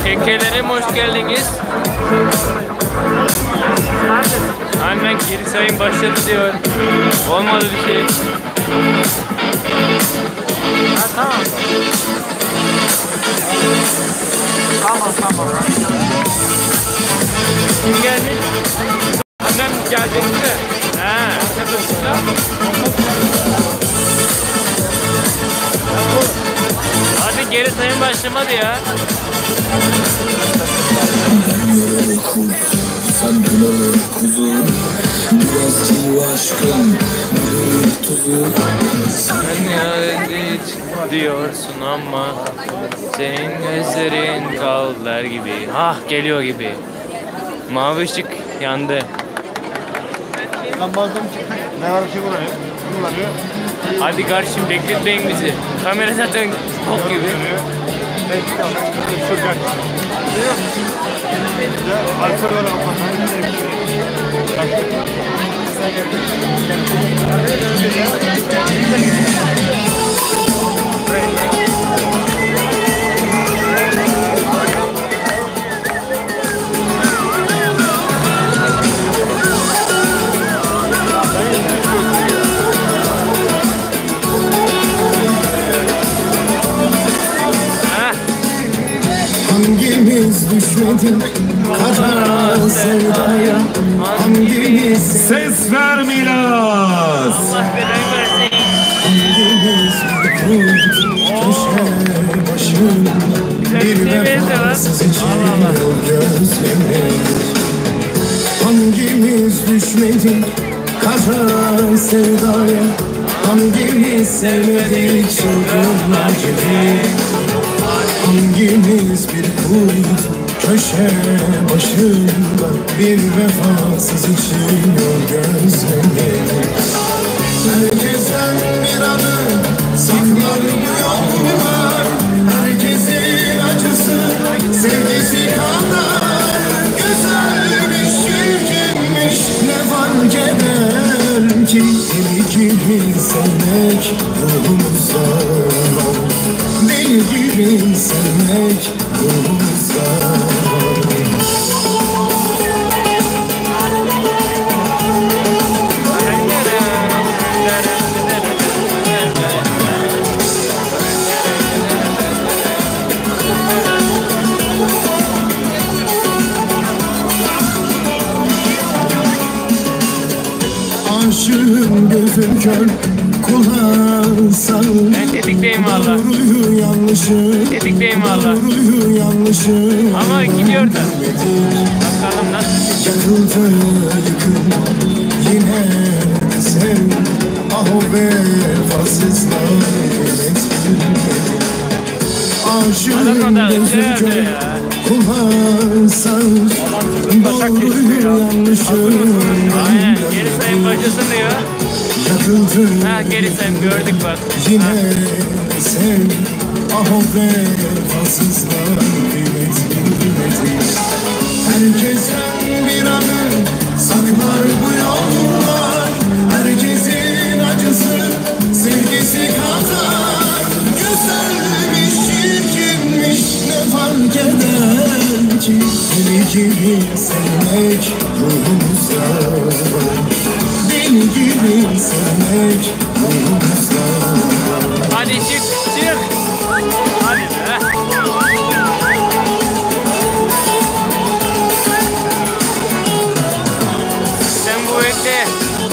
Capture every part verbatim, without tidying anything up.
Tekkelerim hoş geldiniz. Hemen geri sayım başladı diyor. Olmadı bir şey. Ha, tamam. Tamam tamam. Kim geldi? Annem geldi mi? Ha. Hadi geri sayım başlamadı ya. Sen bulanır kuzu, biraz çiğ aşkın, bir tuzu. Sen ya hiç diyorsun ama senin gözlerin kaldılar gibi. Ah geliyor gibi. Mavi ışık yandı. Lambazdan çıktık. Ne var bir şey kullanıyor. Kullanıyor. Hadi kardeşim bekletmeyin bizi. Kamera zaten bok gibi. Peki tamam. Şuradan. Alkol var ama. Hangimiz düşmedik kara sevdaya, hangimiz Ses ver Milas. Allah belanı versin. hangimiz köşe başında bir vefasız için gözlemek. Hangimiz düşmedik kara sevdaya, hangimiz sevmedik çılgınlar gibi. Hangimiz bir kuytu köşe başında bir vefasız için yol gözlemek. Herkesten bir adım saklar bu yollar, herkesin acısı sevgisi kadar. Güzelmiş, çirkinmiş, ne fark eder ki deli gibi sevmek ruhumuzda var. Deli gibi sevmek ruhumuzda var. Aşığım gözüm kör, kulağın sağır. Ben tetikteyim valla. Doğruyu yanlışı, Tetikteyim valla. doğruyu yanlışı. Ama gidiyor da. Bakalım nasıl. Yakıldı yıkıldı yine sev. Ah o vefasızlar etmedi. Aşığım gözüm kör, kulağın sağır. Doğruyu yanlışı. Aynen geri sayım başlasın diyor. Yakıldı Ha geri sayım gördük bak. yine sev. Ah o vefasızlar etmedi. Herkesten bir adım saklar bu yollar, herkesin acısı sevgisi kadar. Güzelmiş, çirkinmiş, ne fark eder ki deli gibi sevmek ruhumuzda var. Deli gibi sevmek ruhumuzda var. Hadi çık çık. Hadi be. Sen bu ette.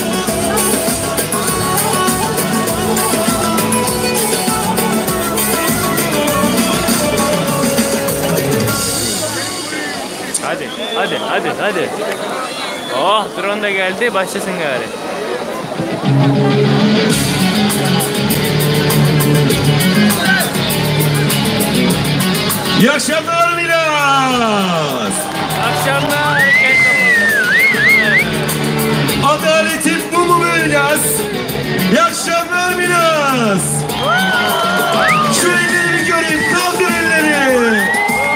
Hadi hadi hadi hadi. Oh drone da geldi başlasın gari. İyi akşamlar Milas. Akşamlar. Adaletin bu mu Milas? İyi akşamlar Milas. Şu elleri bir göreyim. Kaldır elleri.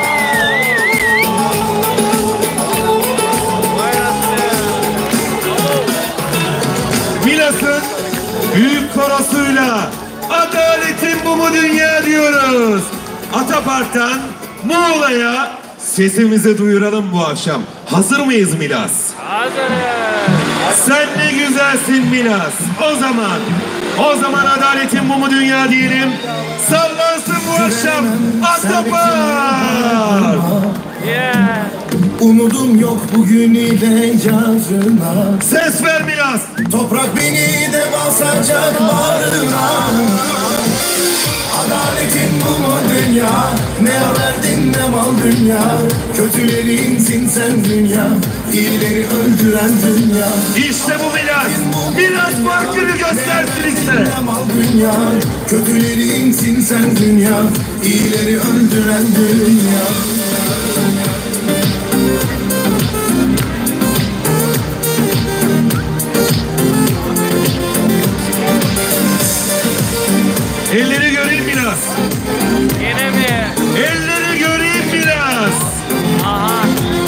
Milas'ın büyük korosuyla adaletin bu mu dünya diyoruz. Atapark'tan Muğla'ya sesimizi duyuralım bu akşam. Hazır mıyız Milas? Hazırız. Sen ne güzelsin Milas. O zaman, o zaman adaletin mumu dünya diyelim. Sallansın bu akşam Atapar. Yeah. Umudum yok bugün ile yarına. Ses ver Milas. Toprak beni de basacak bağrına. Adaletin bu mu dünya? Ne verdin ne mal dünya? Kötülerinsin sen dünya, iyileri öldüren dünya. İşte bu Milas. Milas farkını göstersin işte. Ne mal dünya? Kötülerinsin sen dünya, iyileri öldüren dünya. Elleri göreyim biraz. Yine mi? Elleri göreyim biraz. Aha.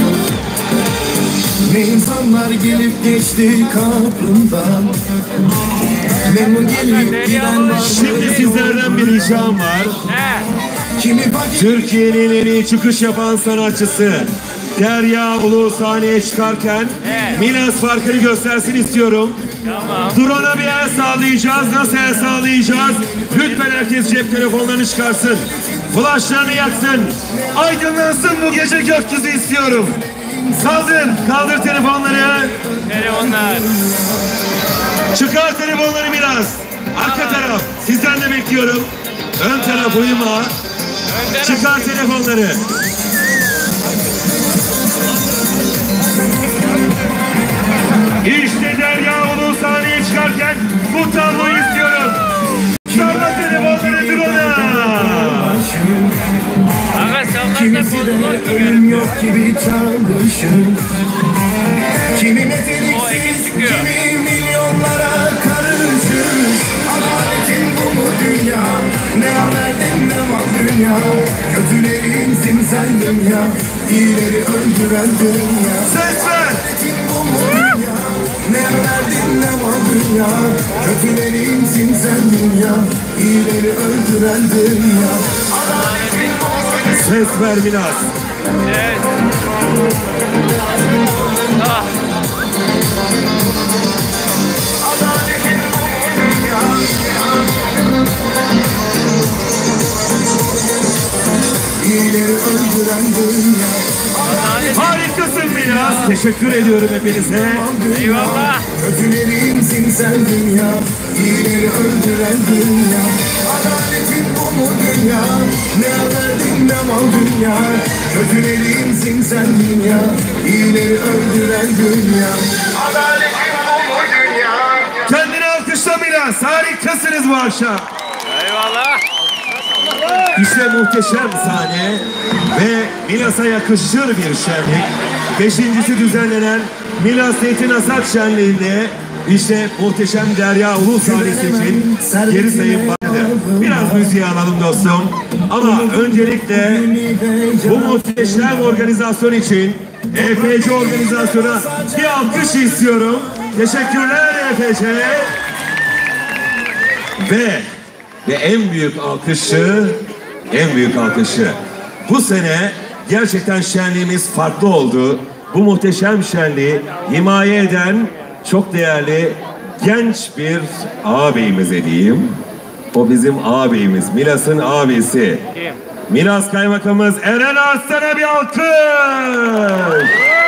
Ne insanlar gelip geçti kapımdan. Memnun gelip giden var. Şimdi sizlerden bir ricam var. He. Kimi vakit Türkiye'nin en iyi çıkış yapan sanatçısı Derya Ulu sahneye çıkarken Evet. Milas farkını göstersin istiyorum. Tamam. Drone'a bir el sağlayacağız. Nasıl el sağlayacağız? Lütfen herkes cep telefonlarını çıkarsın. Flaşlarını yaksın. Aydınlansın bu gece gökyüzü istiyorum. Kaldır, kaldır telefonları. Telefonlar. Çıkar telefonları biraz. Arka taraf, sizden de bekliyorum. Ön taraf uyuma. Önden Çıkar telefonları. İşte Derya Ulu sahneye çıkarken bu tabloyu istiyorum. Salla telefonları drone'a. Aga sallarsa kimisi bozulur de ki. ölüm yok gibi çalışır. Kimi O meteliksiz, iki çıkıyor. kimi milyonlara karışır. Adaletin bu mu dünya? Ne verdin ne mal dünya? Kötülerinsin sen dünya, iyileri öldüren dünya. Ses ver. Adaletin bu mu dünya? Ne verdin ne mal dünya? Kötülerinsin sen dünya, iyileri öldüren dünya. Adaletin bu mu dünya? Ses ver Milas. Evet. Ah. İyileri öldüren dünya. Harikasın Milas. Teşekkür ediyorum hepinize. Eyvallah. Kötülerinsin sen dünya, iyileri öldüren dünya. Adaletin bu mu dünya? Ne verdin ne mal dünya? Kötülerinsin sen dünya, iyileri öldüren dünya. Adaletin bu mu dünya? Kendini alkışla Milas. Harikasınız bu akşam. Eyvallah. İşte muhteşem sahne ve Milas'a yakışır bir şenlik. Beşincisi düzenlenen Milas Zeytin Hasat Şenliği'nde işte muhteşem Derya Ulu sahnesi için geri sayım vardı. Biraz müziği alalım dostum. Ama öncelikle bu muhteşem organizasyon için E F C organizasyona bir alkış istiyorum. Teşekkürler E F C. Ve ve en büyük alkışı, en büyük alkışı. Bu sene gerçekten şenliğimiz farklı oldu. Bu muhteşem şenliği himaye eden çok değerli genç bir ağabeyimize diyeyim. O bizim ağabeyimiz, Milas'ın abisi. Kim? Milas Kaymakamımız Eren Arslan'a bir alkış.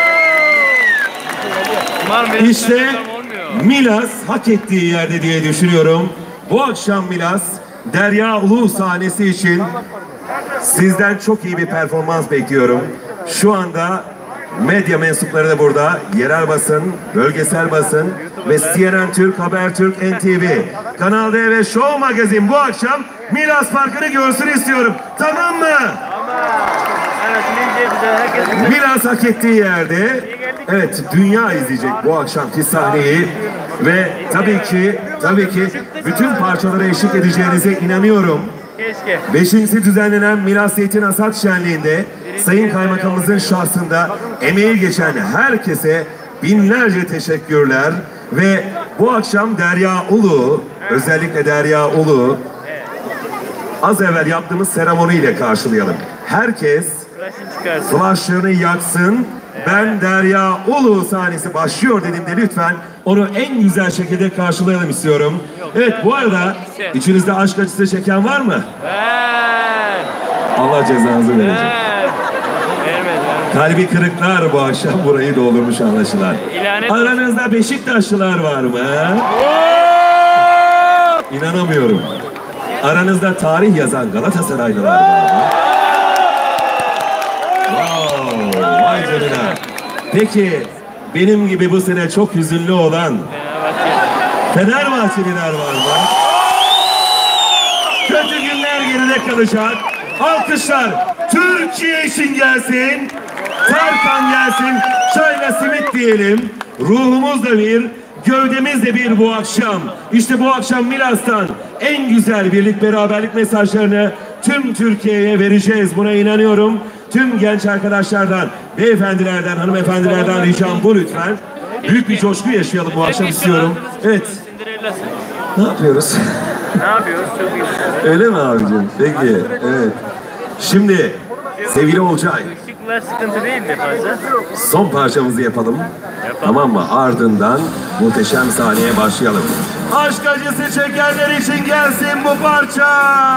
Ulan benim İşte telefonum olmuyor. Milas hak ettiği yerde diye düşünüyorum. Bu akşam Milas Derya Ulu sahnesi için sizden çok iyi bir performans bekliyorum. Şu anda medya mensupları da burada. Yerel basın, bölgesel basın ve C N N Türk, Habertürk, N T V, Kanal D ve Show Magazine bu akşam Milas Parkı'nı görsün istiyorum. Tamam mı? Evet, ne bize herkes Milas hak ettiği yerde. Evet, dünya izleyecek bu akşamki sahneyi ve tabii ki tabii ki bütün parçalara eşlik edeceğinize inanıyorum. keşke. Beşincisi düzenlenen Milas Zeytin Hasat Şenliği'nde Sayın Kaymakamımızın şahsında emeği geçen herkese binlerce teşekkürler ve bu akşam Derya Ulu, özellikle Derya Ulu az evvel yaptığımız seremoniyle karşılayalım. Herkes Flash'ını çıkarsın. Flashlarını yaksın. Ben Derya Ulu sahnesi başlıyor dediğimde lütfen onu en güzel şekilde karşılayalım istiyorum. Evet, bu arada içinizde aşk acısı çeken var mı? Ver. Allah cezanızı verecek. Ver. Vermez, vermez. Kalbi kırıklar bu akşam burayı doldurmuş anlaşılan. İlanet. Aranızda Beşiktaşlılar var mı? İnanamıyorum. Aranızda tarih yazan Galatasaraylılar var mı? Wow, vay canına. Peki benim gibi bu sene çok hüzünlü olan Fenerbahçeliler var mı? Kötü günler geride kalacak. Alkışlar Türkiye için gelsin. Tarkan gelsin. Çayla simit diyelim. Ruhumuz da bir, gövdemiz de bir bu akşam. İşte bu akşam Milas'tan en güzel birlik beraberlik mesajlarını tüm Türkiye'ye vereceğiz. Buna inanıyorum. Tüm genç arkadaşlardan, beyefendilerden, hanımefendilerden ricam bu lütfen. Büyük bir coşku yaşayalım bu akşam istiyorum. Evet. Cinderella'sı. Ne yapıyoruz? Ne yapıyoruz? Çok iyi. Öyle mi abicim? Peki, evet. Şimdi sevgili Olcay, Işıklar sıkıntı değildi fazla. son parçamızı yapalım. Tamam mı? Ardından muhteşem sahneye başlayalım. Aşk acısı çekenler için gelsin bu parça.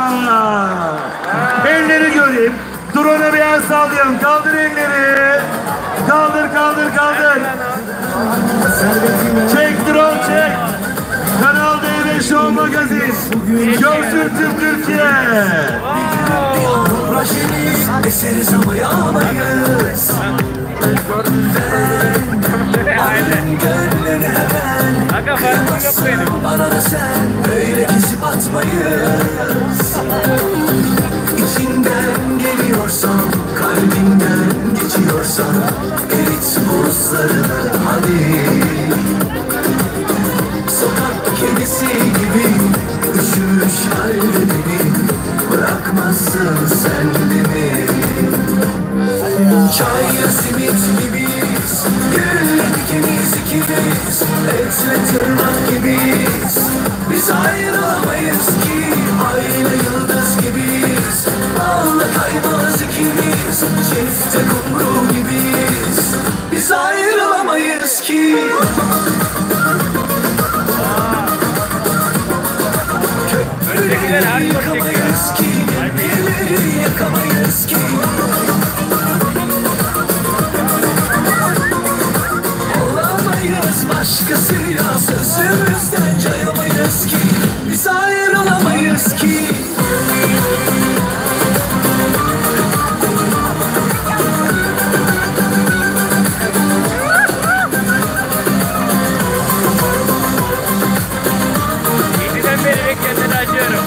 Elleri göreyim. Drone'a bir el sallayalım. Kaldır elleri. Kaldır, kaldır, kaldır. Çek drone, çek. Kanal D beş Show Magazin. Görsün tüm Türkiye. Eseriz ama yağmayız. Gönlüne ben Aga farkım yok benim. bana da sen böyle kesip atmayız. İçinden geliyorsan, kalbinden geçiyorsan erit buzlarını hadi. Sokak kedisi gibi üşümüş hallerini bırakmazsın sen de mi? Çayla simit gibiyiz, gülle dikeniz ikimiz, etle tırnak gibiyiz. Biz ayrılamayız ki, ayna yıldız gibiyiz. Balla kaymaz ikimiz, çifte kumru gibiyiz. Biz ayrılamayız ki. Öndekiler hardcore çekiyor. Yakamayız ki, birileri yakamayız ki. Olamayız başkasıyla, sözümüzden cayamayız ki. Biz ayrılamayız ki. Yediden beri beklediğini acıyorum.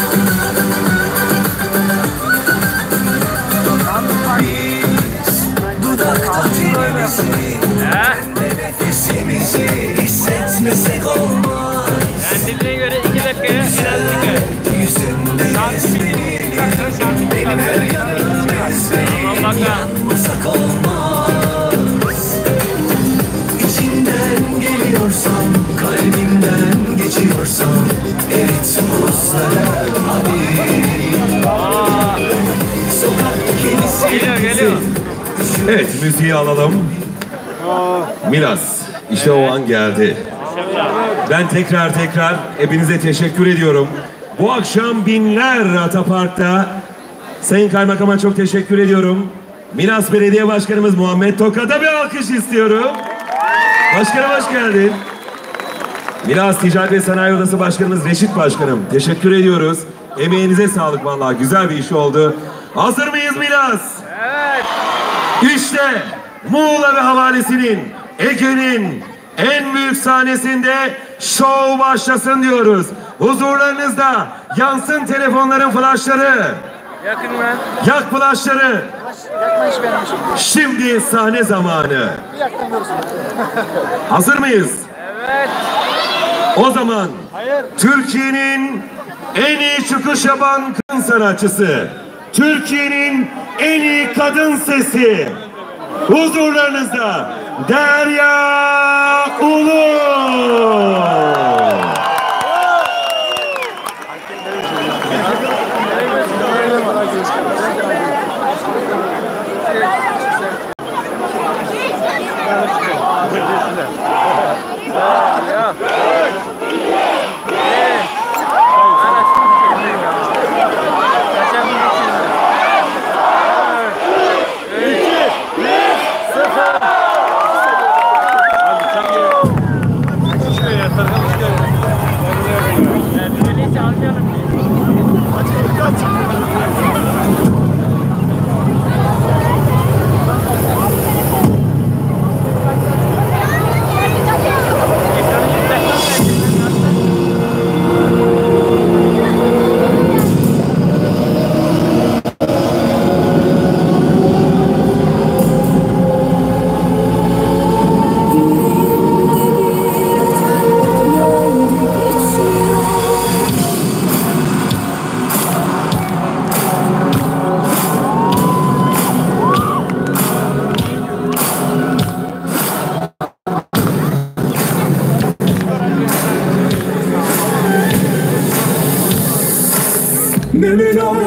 Biz dudakta dilimizi, Ha? nefesimizi hissetmesek olmaz. Ben diline göre iki dakikaya en az çıkar. Yüzünde ezberin, benim her yanım ezberin. Aman bakalım. Yanmasak olmaz. İçinden geliyorsan, kalbimden geçiyorsan erit buzları abi. Sokak kedisi Geliyor geliyor. Evet, müziği alalım. Milas, işte o an geldi. Ben tekrar tekrar hepinize teşekkür ediyorum. Bu akşam binler Atapark'ta. Sayın Kaymakam'a çok teşekkür ediyorum. Milas Belediye Başkanımız Muhammed Tokat'a bir alkış istiyorum. Başkanım hoş geldin. Milas Ticaret ve Sanayi Odası Başkanımız Reşit Başkanım. Teşekkür ediyoruz. Emeğinize sağlık vallahi. Güzel bir iş oldu. Hazır mıyız Milas? Evet. İşte Muğla ve havalesinin, Ege'nin en büyük sahnesinde şov başlasın diyoruz. Huzurlarınızda yansın telefonların flaşları. Yakın lan. Yak flaşları. Şimdi sahne zamanı. Hazır mıyız? Evet. O zaman Türkiye'nin en iyi çıkış yapan kadın sanatçısı, Türkiye'nin en iyi kadın sesi, huzurlarınızda Derya Ulu.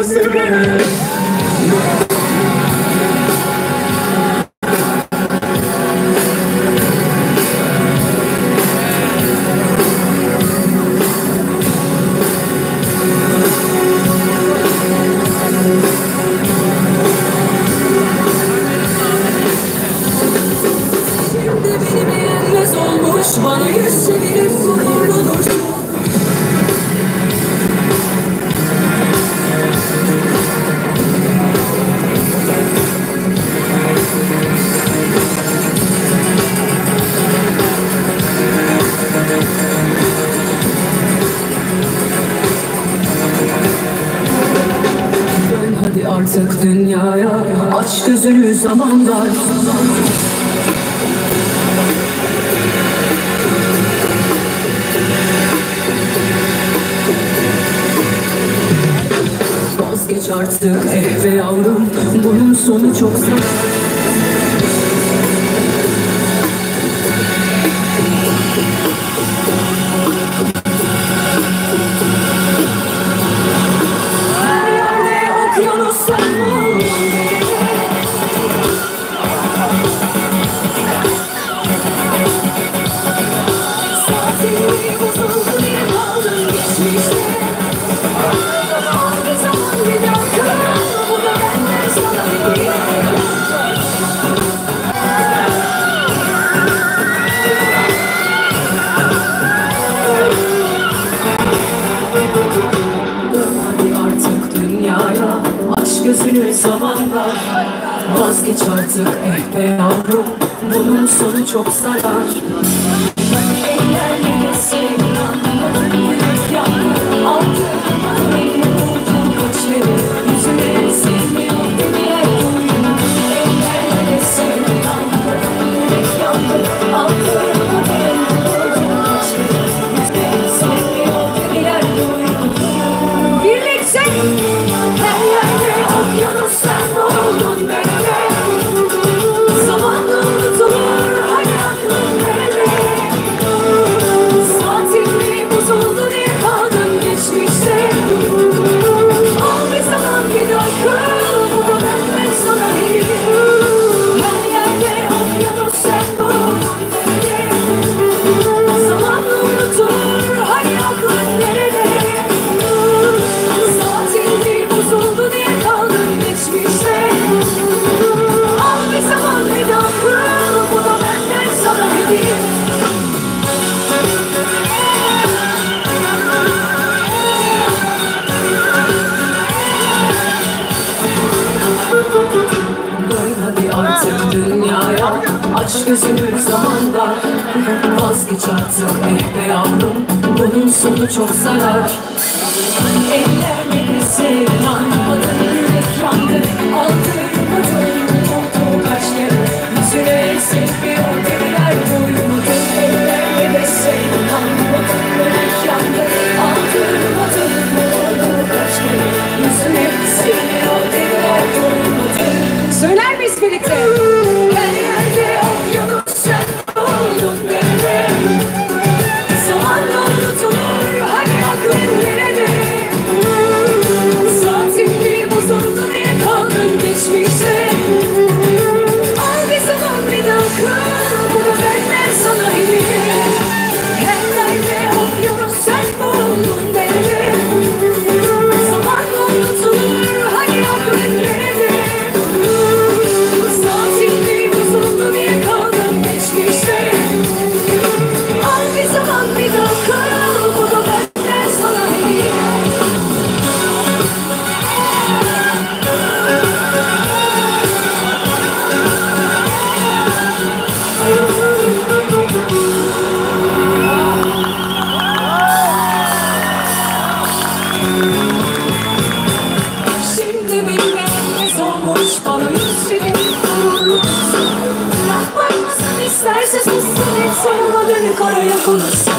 seni. Bana yüz çevirip gururludur. Dön hadi artık dünyaya, aç gözünü zaman dar. Vazgeç artık eh be yavrum, bunun sonu çok zor. Her yerde okyanus sen ol. Saatini bozuldu diye kaldın geçmişte. Gözünü zamanla vazgeç artık eh be yavrum, bunun sonu çok zarar. Ellerle seni anlamadın, yürek yandı, aldırma beni, vurdun göçleri, yüzüne sevmiyor diye duydum. Ellerle seni anlamadın, yürek yandı, aldırma beni, vurdun göçleri, yüzüne sevmiyor diye duydum. Birlikte her yerde okyanus sen oldun benimle. Zamanla unutulur hayatın nerede. Saatimi bozuldu diye kaldın geçmişte. Al bir zaman bir dakika, bu da benden sana hediye. Her yerde okyanus sen oldun benimle. Zamanla unutulur hayatın nerede. Saatimi bozuldu diye kaldın geçmişte. Al bir zaman bir dakika, bu da benden sana hediye. Dön hadi artık dünyaya, aç gözünü zamanda. Vazgeç artık eh be yavrum, bunun sonu çok zarar. Ellerle de seni anlamadın, yürek yandı, aldırmadın, oldu kaç kere. Yüzüne sevmiyor deliler duymadın. Ellerle de seni anlamadın, yürek yandı, aldırmadın, oldu kaç kere. Yüzüne sevmiyor deliler duymadın. Söyler miyiz birlikte? Her yerde okyanus sen oldun benimle. Zamanla unutulur hani aklın nerede. Saatimi bozuldu diye kaldın geçmişte. Al bir zaman bir dakika, bu da benden sana hediye. Her yerde okyanus sen oldun benimle. Zamanla unutulur hani aklın nerede. Saatimi bozuldu diye kaldın geçmişte. Al bir zaman bir dakika, bu da benden sana hediye. Şimdi bilmemiz olmuş bana yüzünü vurursun. Bakmasın isterse sussun, hiç sorma dönük araya konuşsun.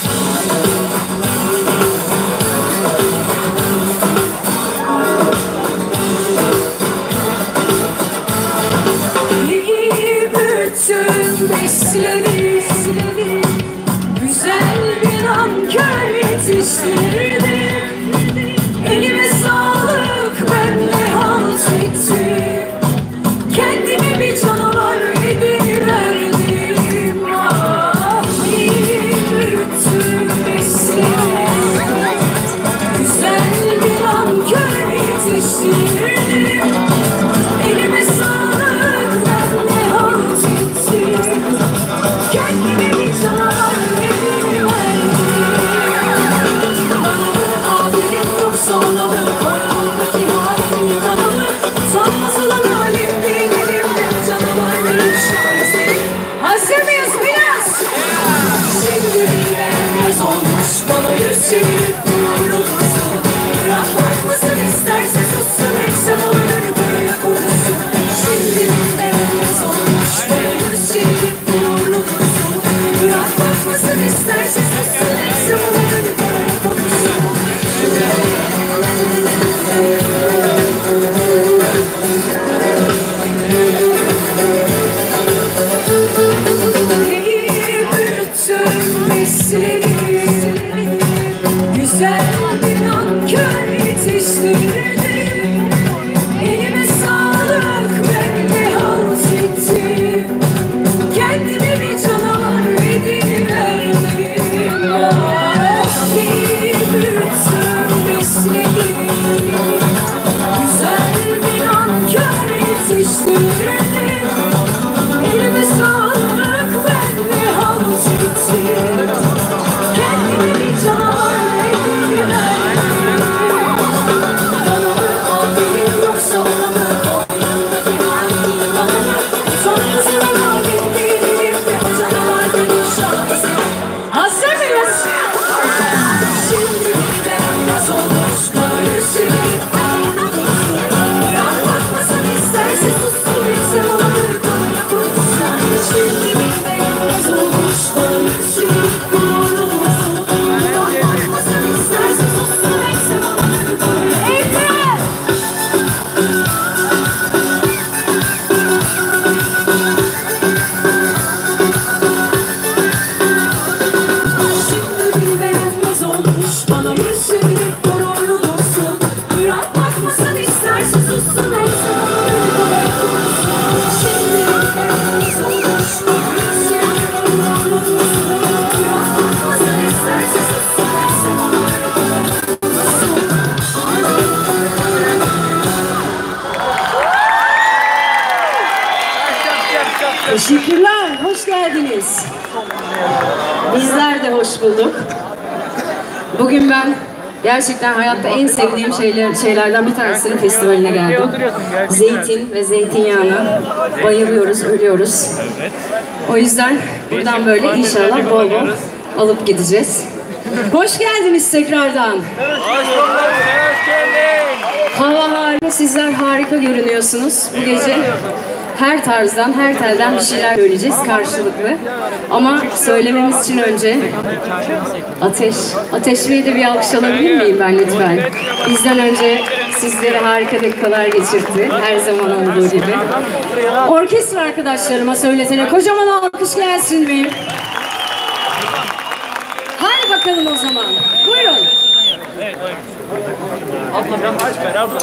İyi bütün besleri, güzel bir nankör yetiştirdi. Elime sağlık yetiştirmedim. Elime sağlık verme havuz gitti. Kendime bir canavar edindim. Kanımı al benim yoksa olamı koynumdaki halini bana. Sonrasına kalbim değilim ve o canavar benim şahsı. Hazır mıyız? Şimdi bir bembeyaz olmuş göğsüne. Bakmasan isterse sussun etse olur kanına koysan. Şimdi bir bembeyaz olmuş göğsüne. Bakmasan isterse sussun etse olur kanına. Ekrem! Şimdi bir bembeyaz olmuş bana yüzünü gururlu olsun. Bırak bakmasan isterse sussun etse olur kanına. Şimdi bir bembeyaz olmuş bana yüzünü gururlu olsun. Bırak bakmasan isterse sussun etse olur Teşekkürler, hoş geldiniz. Bizler de hoş bulduk. Bugün ben gerçekten hayatta en sevdiğim şeyler, şeylerden bir tanesinin festivaline geldim. Zeytin ve zeytinyağına bayılıyoruz, ölüyoruz. O yüzden buradan böyle inşallah bol bol alıp gideceğiz. Hoş geldiniz tekrardan. Hoş bulduk. Hoş geldin. Hava harika, sizler harika görünüyorsunuz. Bu gece her tarzdan, her telden bir şeyler söyleyeceğiz karşılıklı. Ama söylememiz için önce Ateş, Ateş Bey'e de bir alkış alabilir miyim ben lütfen? Bizden önce sizlere harika dakikalar geçirdi, her zaman olduğu gibi. Orkestra arkadaşlarıma söyletene kocaman alkış gelsin mi? Hadi bakalım o zaman, buyurun. Abla aç ver abla.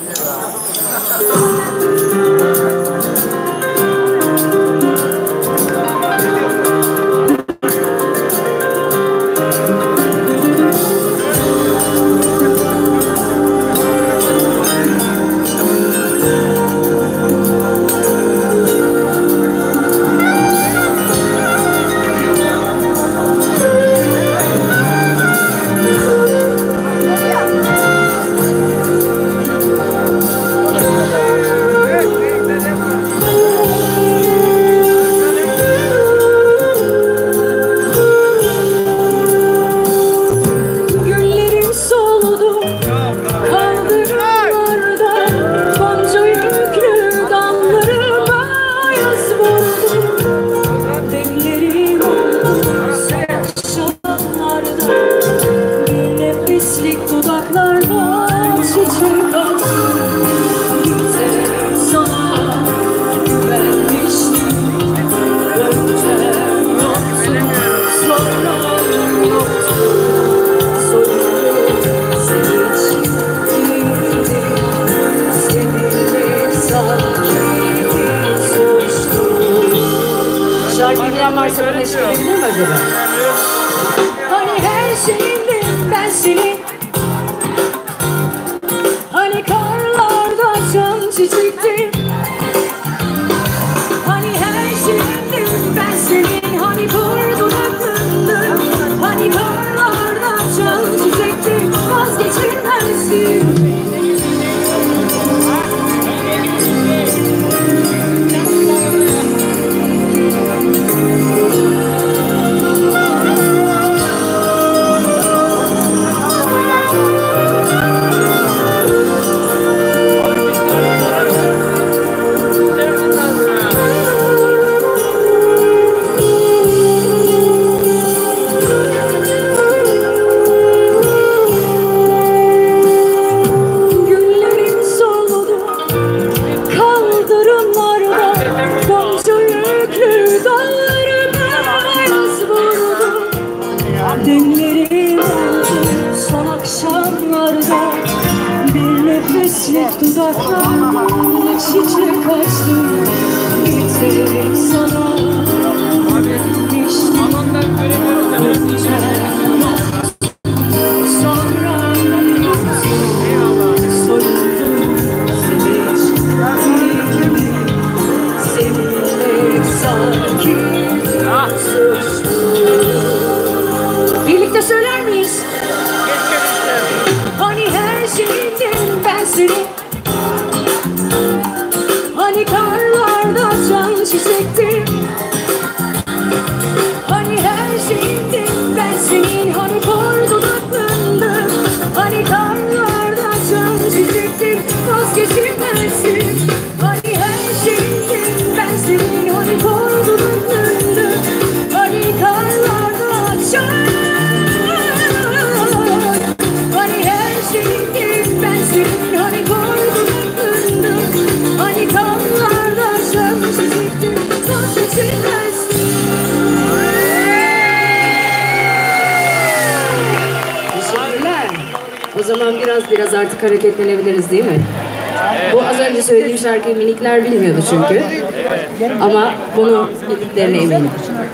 Güllerim soldu kaldırımlarda, gonca yüklü dallarıma yaz vurdu. Demlerim oldu akşamlarda, bir nefeslik dudaklarla çiçek attım. Gitti sana güvenmiştim, önce yoktu sonra yoktu. Şarkı bilen varsa bana eşlik edebilir mi acaba? Hani her şeyindim ben senin, hani karlarda açan çiçektim. Hani her şeyindim ben senin, hani vurdun aklındım. Hani karlarda açan çiçektim, vazgeçilmezdim. Güllerim soldu kaldırımlarda, gonca yüklü dallarıma yaz vurdu. Demlerim oldu son akşamlarda, bir nefeslik dudaklarla çiçek açtım. Gitti sana vermiştim, önce sonra yoktu. Soyundum, sevinç, Hani karlarda açan çiçektim, hani her şeyindim ben senin, hani kor dudaklarındım. Hani karlarda açan çiçektim, vazgeçilmezsin. Hani her şeyindim ben senin, hani kor dudaklarındım. Hani karlarda açan, hani her şeyindim ben senin, hani kor dudaklarındım. Hani karlarda açan çiçektim, vazgeçilmezsin. Teşekkürler. O zaman biraz biraz artık hareketlenebiliriz değil mi? Bu az önce söylediğim şarkıyı minikler bilmiyordu çünkü. Ama bunu bildiklerine eminim.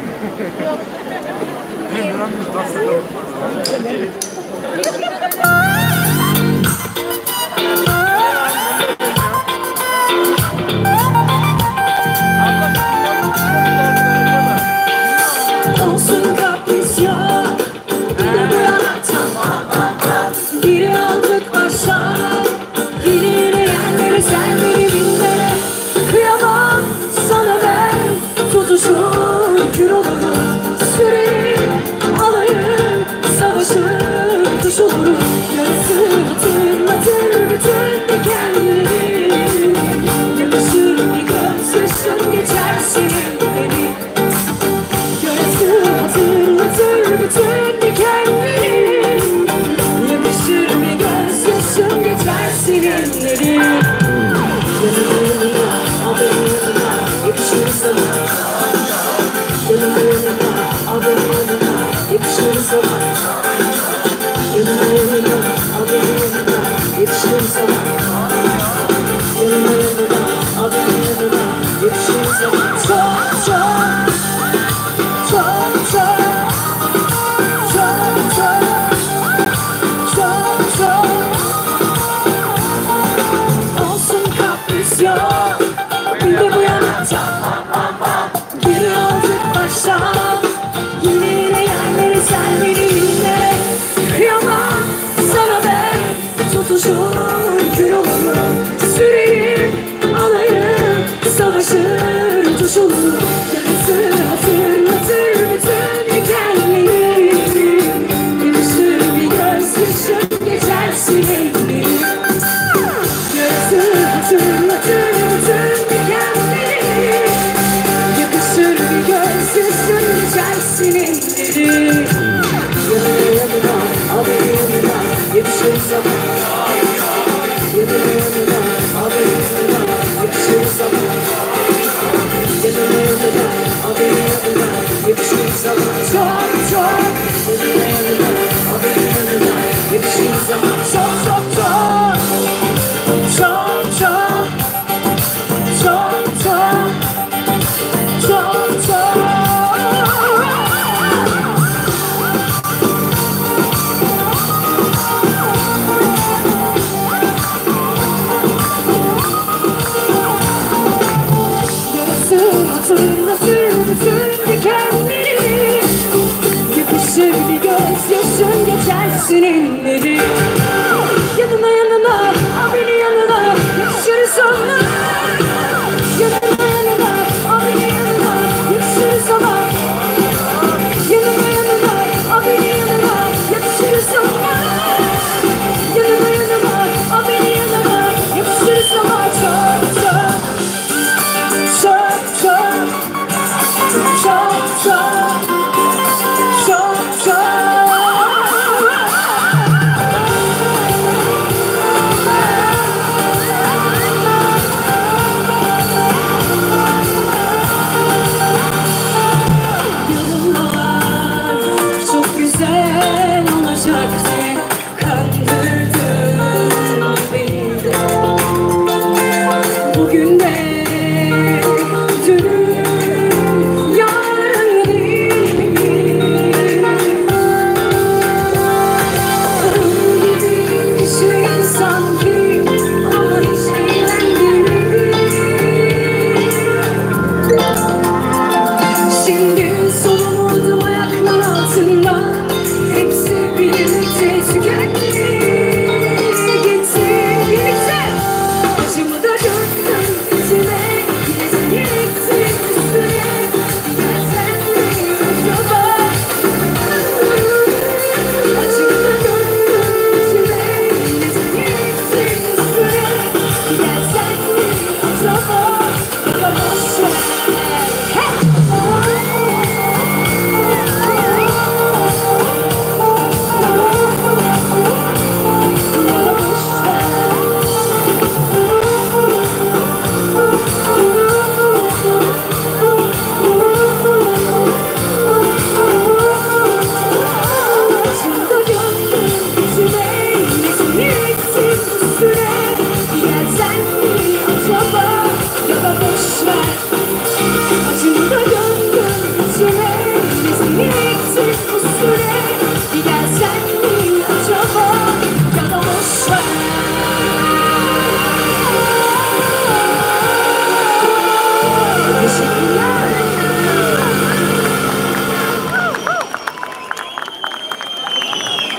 Olsun kapris ya, bir de anlatamam. Biri aldık başa, yine yerleri sen beni bilme. Kıyamam sana ben, tutuşur kül olurum. Sürerim, alayım, savaşır, kuş olurum. Yarısı hatırlatır bütün dikenleri. Yakışır bir göz yaşın geçer senin beni. Yarısı hatırlatır bütün dikenleri. Yakışır bir göz yaşın geçer seninleri. Yanımda, adımda, yakışır sana. Yanımda, adımda, yakışır sana. Yanımda, adımda, yakışır sana. Yanımda, adımda, yakışır sana. Çok çok, çok çok, çok çok, çok çok. Olsun kapris yok, bir de bu yanakta. Biri aldık başa, yine yine yerleri sen beni bilme. Kıyamam sana ben, tutuşur kül olurum. Sürerim, alayım, savaşır, tuş olurum. Yarısı hatırlatır bütün dikenleri. Yarışır bir göz yaşın geçer sineğini. Yarısı hatırlatır bütün dikenleri. Yakışır bir göz yaşın geçer sineğini. Yanına yanına, al beni yanına, yakışır sana. Yanına yanına, al beni yanına, yakışır sana. Yanına yanına, al beni yanına, yakışır sana. Çok çok. Yanına yanına, al beni yanına, yakışır sana. Çok çok çok. Çok çok. Çok çok. Çok çok. Hatırlatır bütün dikenleri. Yakışır bir göz yaşın geçer seninleri. Yanına yanına, al beni yanına, yakışır sana. Yanına yanına, al beni yanına, yakışır sana. Yanına yanına, al beni yanına, yakışır sana. Yanına yanına, al beni yanına, yakışır sana. Çok çok. Çok çok, çok çok, çok çok.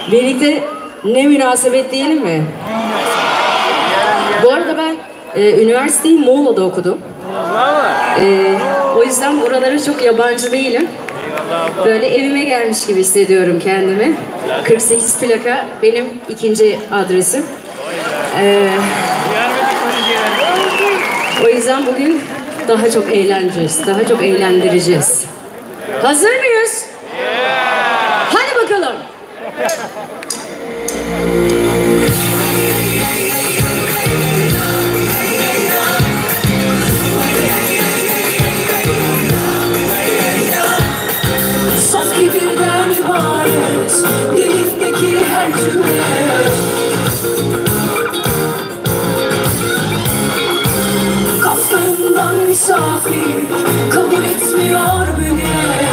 Birlikte ne münasebet diyelim mi? Bu arada ben e, üniversiteyi Muğla'da okudum. E, o yüzden buralara çok yabancı değilim. Böyle evime gelmiş gibi hissediyorum kendimi. kırk sekiz plaka benim ikinci adresim. E, o yüzden bugün daha çok eğleneceğiz, daha çok eğlendireceğiz. Hazır mıyız? Hadi bakalım. Sanki birden ibaret dilindeki her cümle kafamdan misafir kabul etmiyor beni.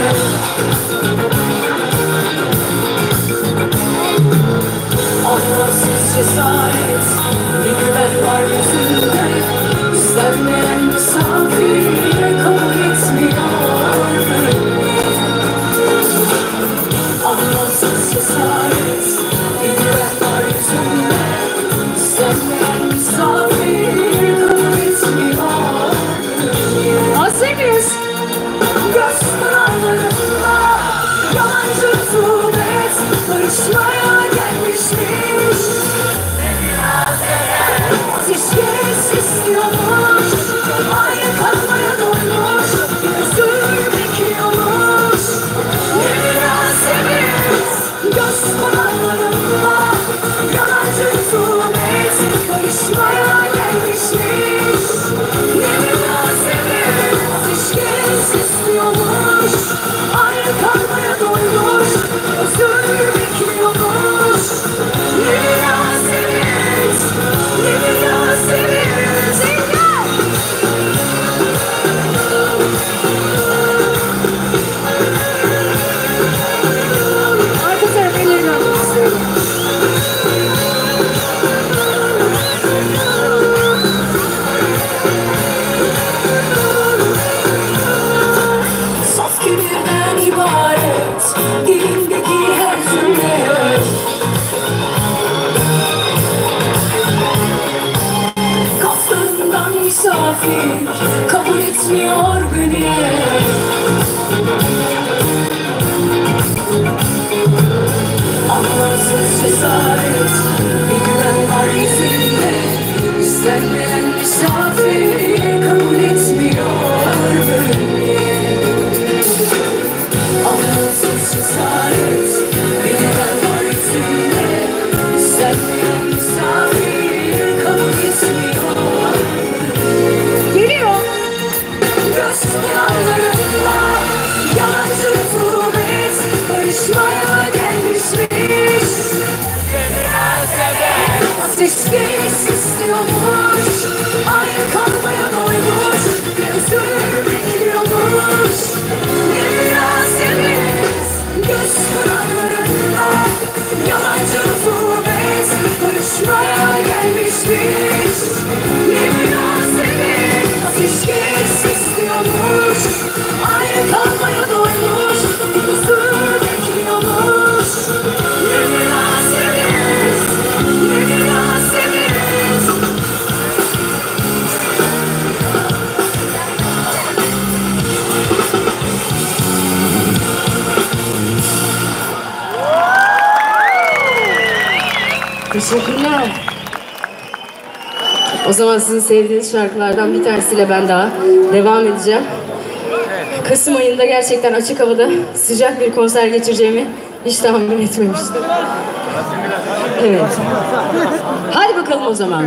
Anlamsız cesaret bir güven var yüzünde, istenmeyen misafir kabul etmiyor beni. Anlamsız cesaret bir güven var yüzünde, istenmeyen misafir kabul etmiyor beni. Hazır mıyız? Göz pınarlarında yalancı rutubet barışmaya gelmişmiş. Ateşkes istiyormuş, aynı kalmaya doymuş, özür bekliyormuş. Ne münasebet, göz pınarlarında yalancı rutubet barışmaya gelmişmiş. Ne münasebet, ateşkes istiyormuş, aynı kalmaya doymuş, özür bekliyormuş. Ne münasebet, ne münasebet. Zeynep! Arka taraf ellerini almak istiyorum. Saf kibirden ibaret dilindeki her cümle kaftandan misafir kabul etmiyor beni. Anlamsız cesaret bir güven var yüzünde, istenmeyen misafir kabul etmiyor beni. Anlamsız cesaret bir güven var yüzünde, istenmeyen misafir kabul etmiyor beni. Geliyor. Göz pınarlarında yalancı rutubet barışmaya gelmişmiş. Ateşkes istiyormuş, aynı kalmaya doymuş, özür bekliyormuş. Ne münasebet, göz pınarlarında yalancı rutubet barışmaya gelmişmiş. Ne münasebet, ateşkes istiyormuş, aynı kalmaya doymuş, özür bekliyormuş. Ne münasebet, ne münasebet. Teşekkürler. O zaman sizin sevdiğiniz şarkılardan bir tanesiyle ben daha devam edeceğim. Kasım ayında gerçekten açık havada sıcak bir konser geçireceğimi hiç tahmin etmemiştim. Evet. Hadi bakalım o zaman.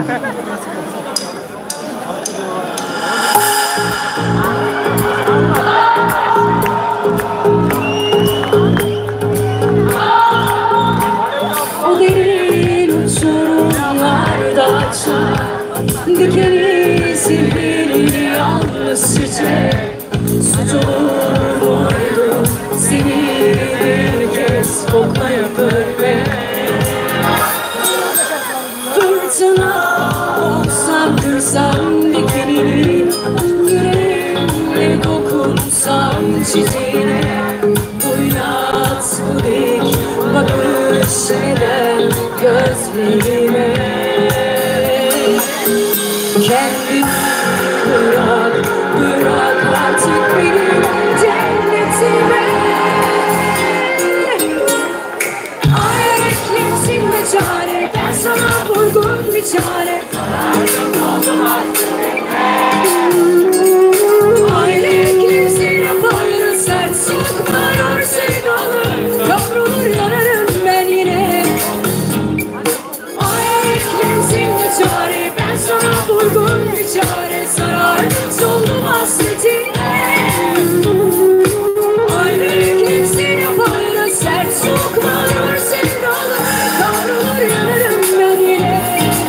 O derin uçurumlarda açar dikeni sivri yalnız çiçek. Suç olur boydum seni bir kez koklayıp öpmek. Fırtına olsam kırsam dikenini, yüreğimle dokunsam çiçeğine. Oynat bu dik bakış neden gözlerime kendini bırak, bırak artık benim cennetime. Ay eklimsin de çare, ben sana vurgun bir çare. Aile eklimsin yaparız, sert sıkmalar sevdalar, kavrulur yanarım ben yine. Ay eklimsin de çare, ben sana vurgun bir çare. Sarar solum hasretine. Aile eklimsin yaparız, sert sıkmalar sevdalar, kavrulur yanarım ben yine.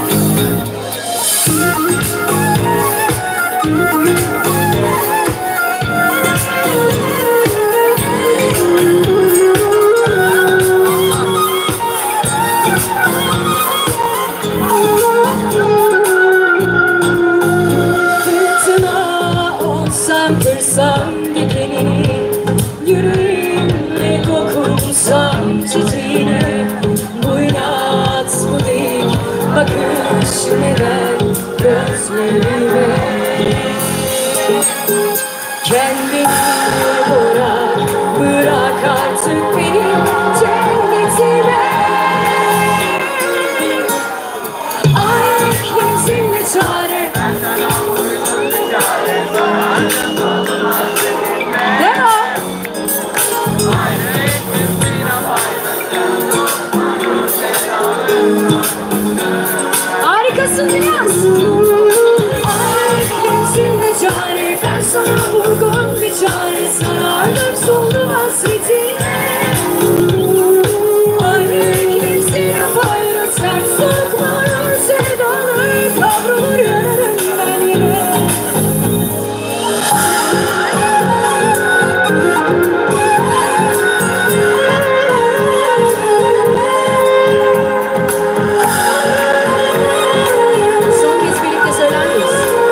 Fırtına olsam, kırsam dikenini, yüreğimle dokunsam çiçeğine. Bu inat, bu dik bakış neden gözlerime? Kendini bırak, bırak artık benim cennetime. Ay eklimsin de çare. Devam. Harikasın Niyaz. Ay eklimsin de çare, ben sana vurgun bir çare. Sarardım soldu hasretine. Ay eklimsin yaparız, sert sıkmalar sevdalar, kavrulur yanarım ben yine. Son kez birlikte söyler miyiz?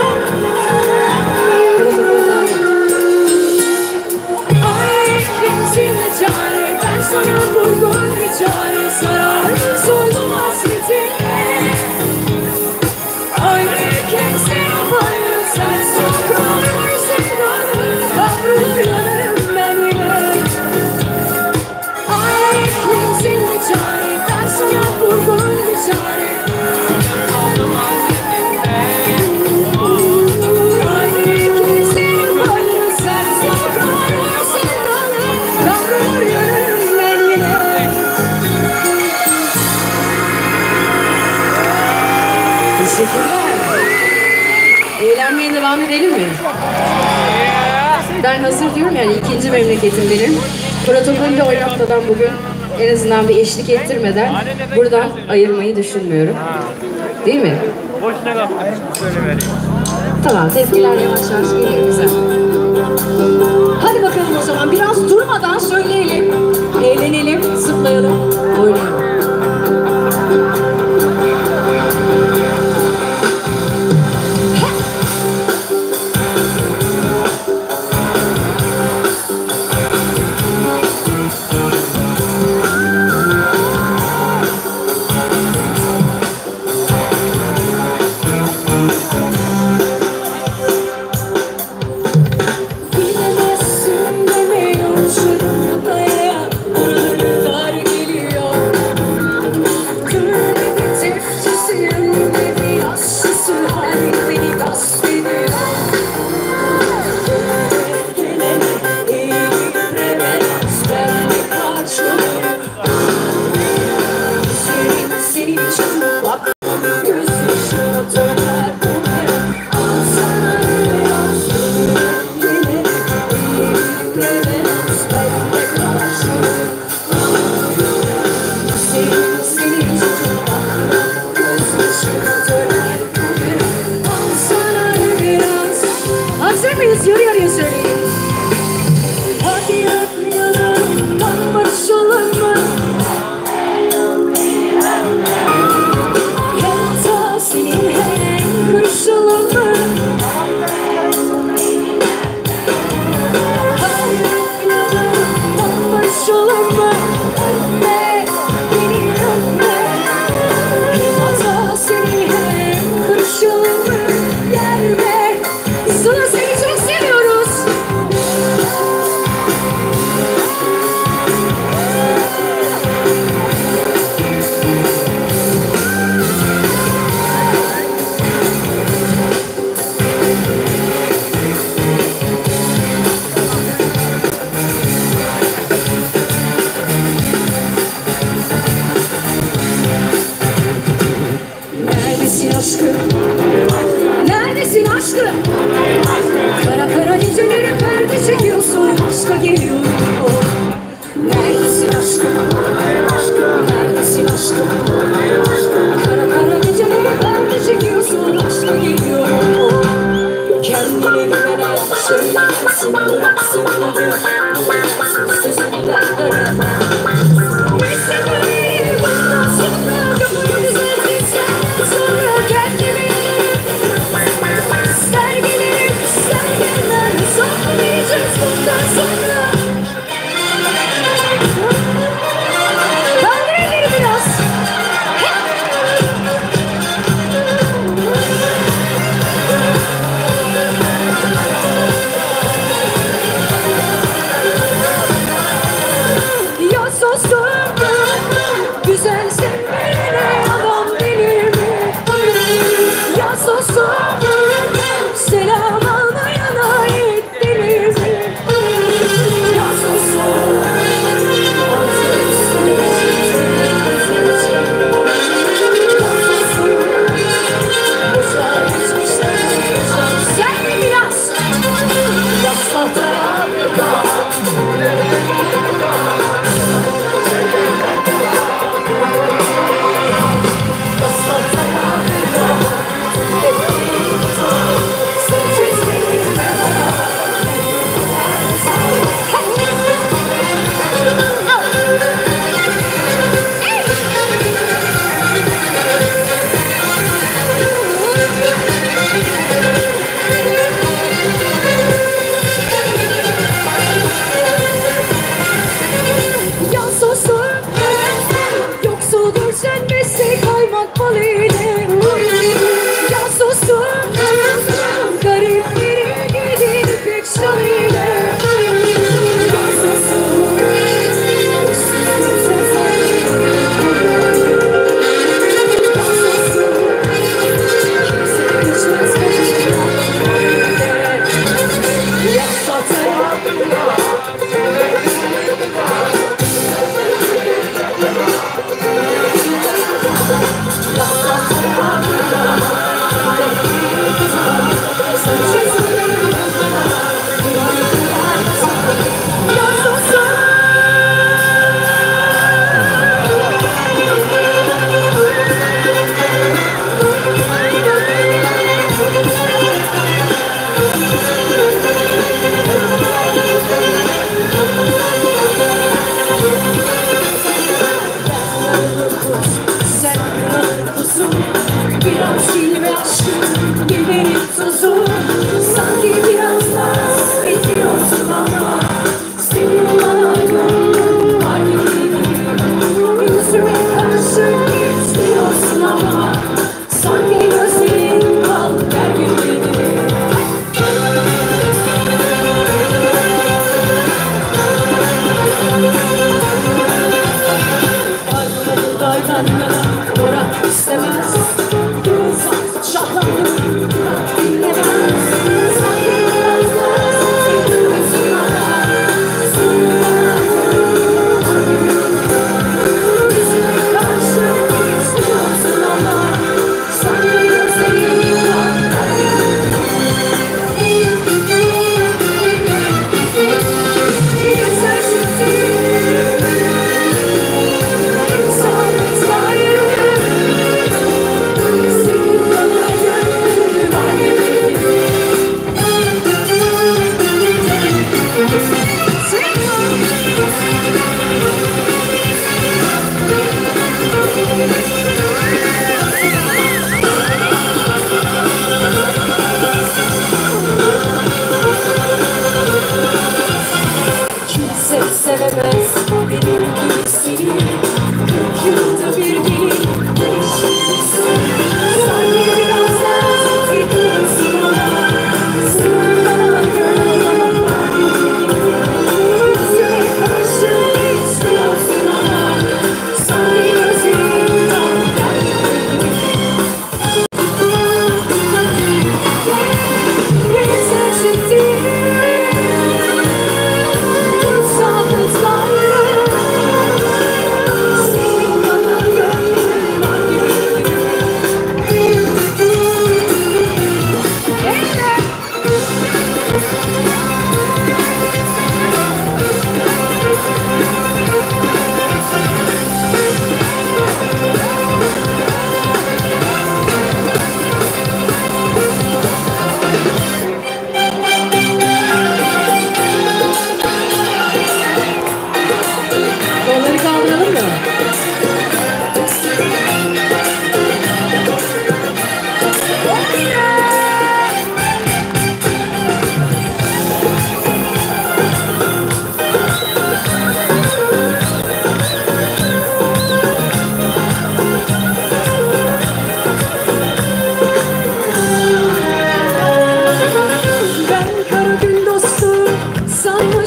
Ay eklimsin de çare, ben sana vurgun bir çare. Sarar solum hasretine. Ay eklimsin yaparız, sert sıkmalar sevdalar, kavrulur yanarım ben yine. Ay eklimsin de çare, ben sana vurgun bir çare. Ay eklimsin yaparız, sert sıkmalar sevdalar, kavrulur yanarım ben yine. Teşekkürler. Eğlenmeye devam edelim mi? Ben hazır diyorum, yani ikinci memleketim benim. Protokolde oynatmadan bugün en azından bir eşlik ettirmeden buradan ayırmayı düşünmüyorum. Değil mi? Boşuna kaptım. Şöyle vereyim. Tamam, tepkiler yavaş yavaş geliyor bize. Hadi bakalım o zaman, biraz durmadan söyleyelim. Eğlenelim, zıplayalım, oynayalım. Bilemezsin demeyi uçurum dayan, ölüler geliyor. Türlü bir tepkisiyim, bir yaşlısı hal beni gasp ediyor. Gelene eğilemez, ben de kaçıyorum. Senin, senin için bak, göz yaşına döner umarım. Al sana biraz gelene eğilemez, ben de kaçıyorum. Senin, senin için bak, göz yaşına döner umarım. Al sana biraz. Hazır mıyız? Yarı yarıya söyleyin. Hadi atlayalım, tam barışalım mı? Hayatta seninle kırışalım mı? Hadi atlayalım, tam barışalım mı? Ve beni güvenen söylenmesin, bıraksın beni. Sözünden dönemem. Neyse böyle bundan sonra kapımı düzeltirsen sonra kendimi ister gelirim ister gelmem, saklamayacağız bundan sonra. Kaldır elleri biraz. Yaz dostum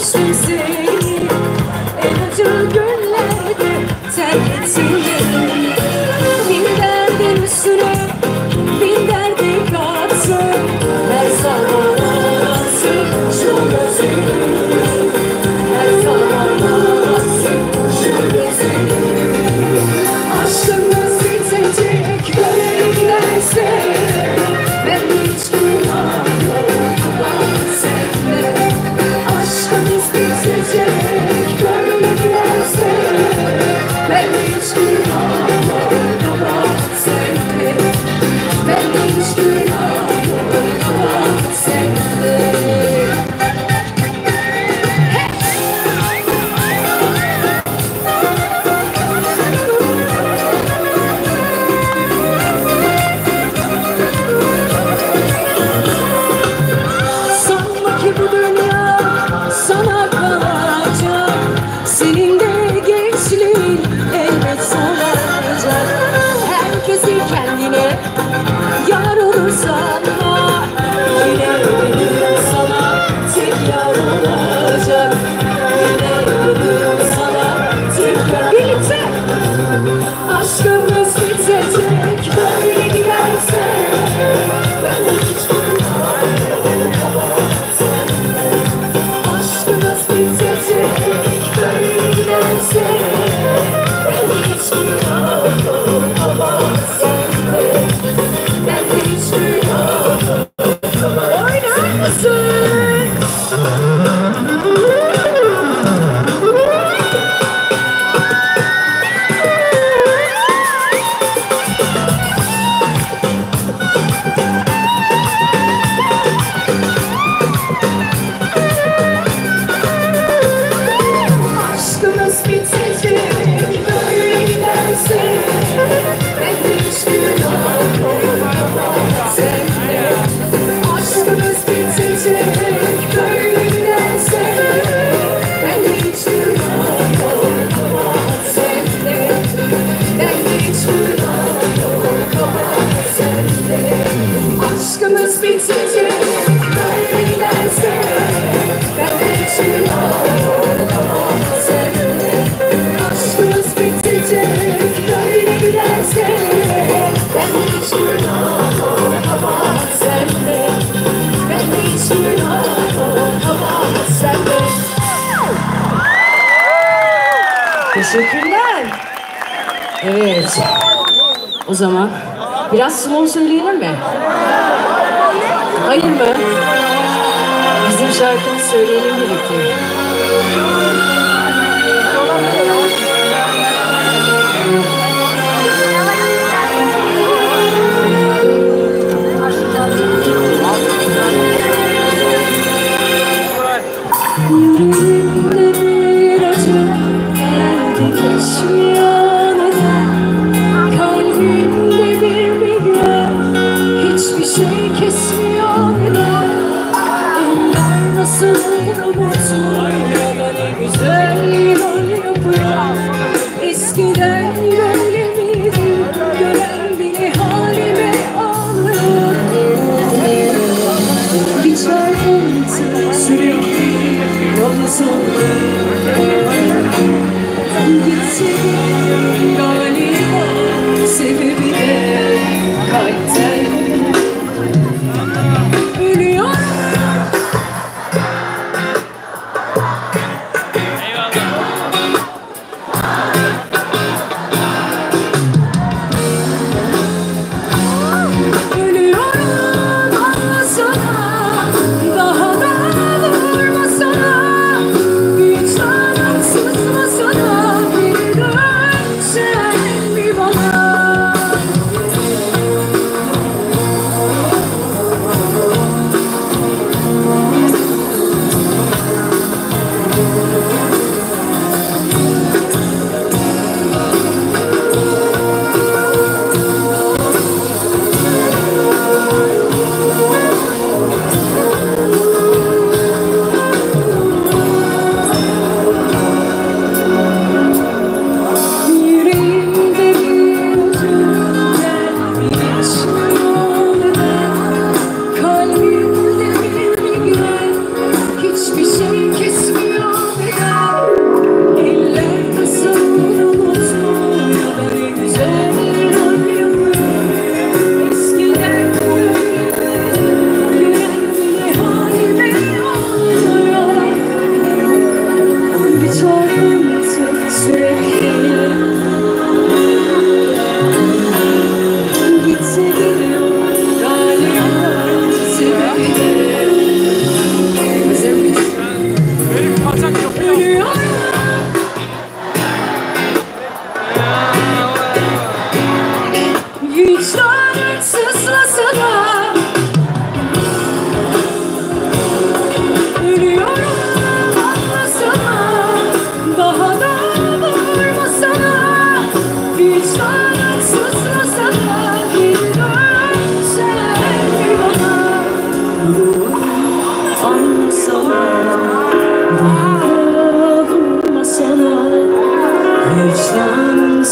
Sevmiştim seni en acı günlerde terk ettin beni. Bin derdin üstüne bin derdi kattın. Her zaman ağlattın şu gözünü. Her zaman ağlattın şu gözünü. Aşkımız bitecek böyle giderse ben hiç günahlarım sende. Aşkımız bitecek böyle giderse ben hiç günahlarım sende. Ben hiç günahlarım sende. Sanma ki bu dünya sana kalacak. Senin de gençliğin elbet solacak. Herkesi kendine yar olur sanma. Yine ölürüm sana tek yar olacak. Yine ölürüm sana tek yar. Birlikte aşkımız bitecek böyle giderse ben hiç aşkımız bitecek böyle giderse ben hiç günahım olmaz sende. Ben hiç günahım oynar mısın? Aşkımız bitecek böyle giderse ben hiç günahım olmaz sende. Aşkımız bitecek böyle giderse ben hiç günahım olmaz sende. Ben hiç günahım olmaz sende. Aşkımız bitecek böyle giderse ben hiç günahım olmaz sende. Aşkımız bitecek böyle giderse ben hiç günahım olmaz sende. Ben hiç günahım olmaz sende. Teşekkürler. Evet. O zaman biraz slow söyleyelim mi? Hayır mı? Bizim şarkımızı söyleyelim birlikte. Yüreğimde bir acı geldi geçmiyor neden. Kalbimde bir migren hiçbir şey kesmiyor neden. Eller nasıl unutuyor ne güzel rol yapıyor. Eskiden böyle miydi gören bile halime ağlıyor. Bir çarpıntı sürekli yolunu sordu. Gitti galiba sebebi de kalpten. Ölüyor. Ölüyorum anlasana, daha da vurmasana. Bir tanem sızmasana, bir dönsene.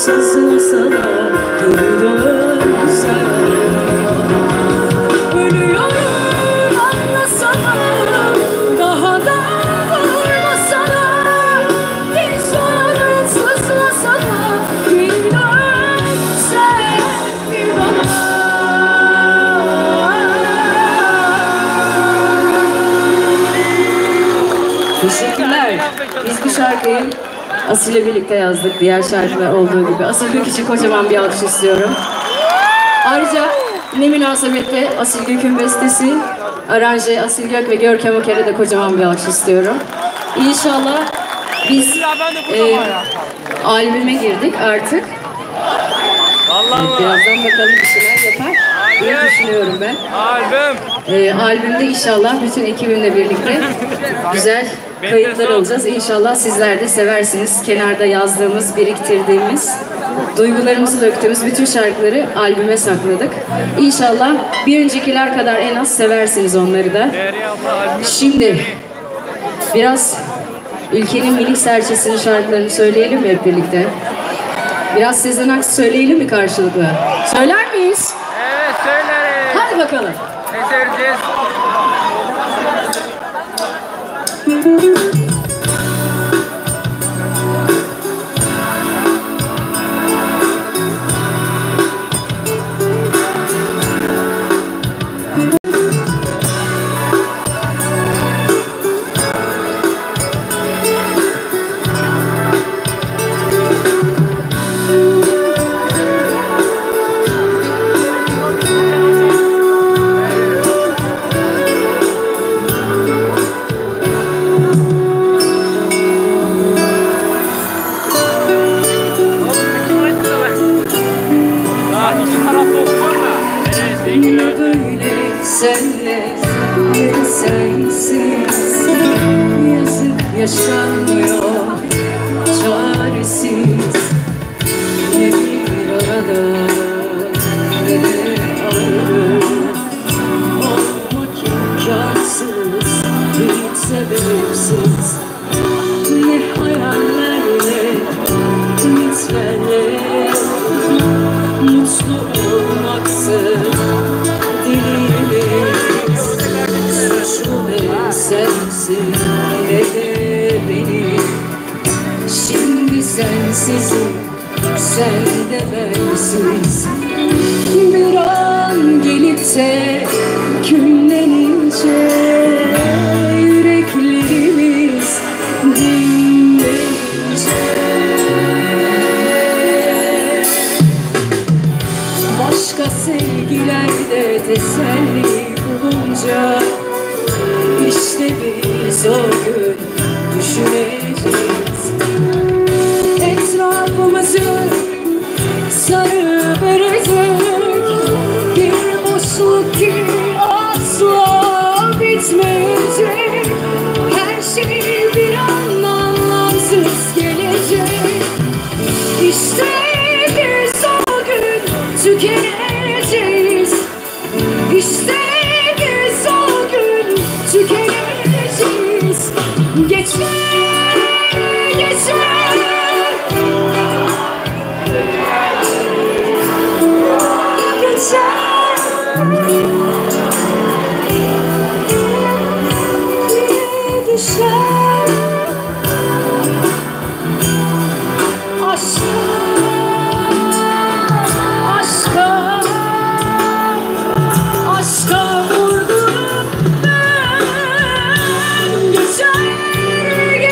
sızlasa da geri dönsen. Ölüyorum anlasana, daha da vurmasana. Bir sorun sızlasa da geri dönsen bir bana. Teşekkürler. Biz bu şarkıyı Asil'le birlikte yazdık. Diğer şarkılar olduğu gibi. Asil Gök için kocaman bir alkış istiyorum. Ayrıca ne münasebette Asil Gök'ün bestesi, aranje Asil Gök ve Görkem Oker'e de kocaman bir alkış istiyorum. İnşallah biz e, albüme girdik artık. Vallahi mı? Birazdan bakalım bir şeyler yapar. diye düşünüyorum ben. Albüm. Ee, albümde inşallah bütün ekibimle birlikte güzel kayıtlar olacağız. İnşallah sizler de seversiniz. Kenarda yazdığımız, biriktirdiğimiz, duygularımızı döktüğümüz bütün şarkıları albüme sakladık. İnşallah bir öncekiler kadar en az seversiniz onları da. Şimdi biraz ülkenin minik serçesinin şarkılarını söyleyelim mi hep birlikte? Biraz Sezen Aksu söyleyelim mi karşılıklı? Söyler miyiz? Evet söyleriz. Hadi bakalım. Ne söyleyeceğiz? Senle sensiz yazık yaşanmıyor, çaresiz ne bir arada ne de ayrı olmak imkansız, hiç sebepsiz ne hayallerle ümitlerle mutlu olmaksın dilimiz, suçlu ne sensin ne de benim. Şimdi sensizim, sen de bensiz. Bir an gelip de küllenince yüreklerimiz dinleyince başka sevgilerde teselli bulunca işte biz o gün düşüneceğiz. Etrafımızı sarıp erecek bir boşluk ki asla bitmeyecek. Her şey bir an anlamsız gelecek. İşte biz o gün tükeneceğiz. İşte biz o gün tükeneceğiz. Geçme, geçme. Geçer. Düşer. Aşka, aşka, aşka vurdum ben. Geçer,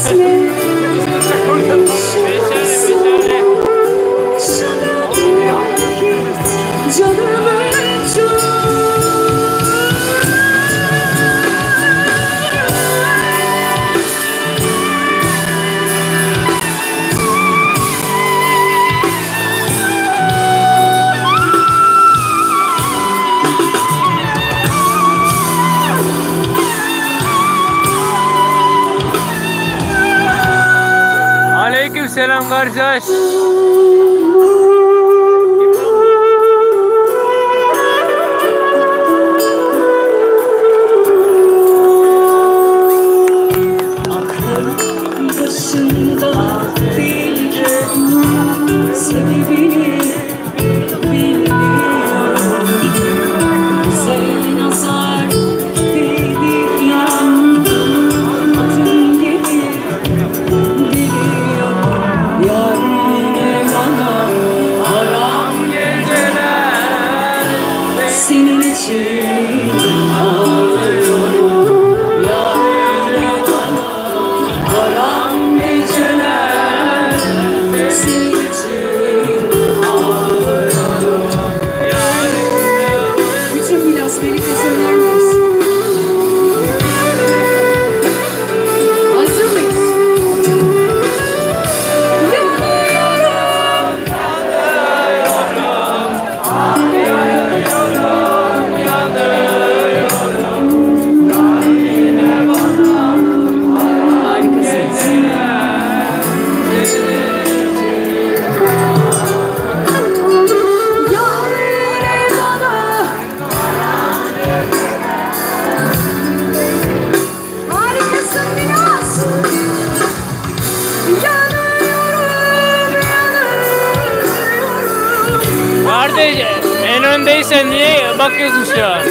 ismi. Canımın çok. Aleykümselam kardeş. Başında bildim, sebebini bilmiyorum. Sen nazar değdi yandım, adım gibi biliyorum. Yar yine bana haram geceler, senin için ağlıyorum. Yar yine bana haram geceler, senin için ağlıyorum. Bütün Milas birlikte söyler miyiz? Hazır mıyız? Harikasın Milas. Yanıyorum, yanıyorum. Kardeş en öndeysen niye bakıyorsun şu an?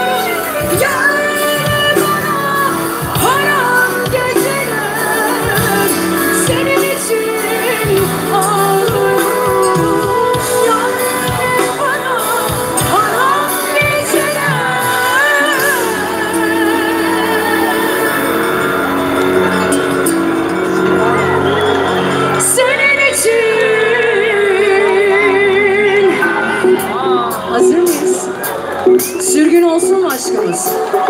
Haram geceler, senin için ağlıyorum. Yanıyorum bana haram geceler. Senin için. Hazır mıyız? Sürgün olsun mu aşkımız?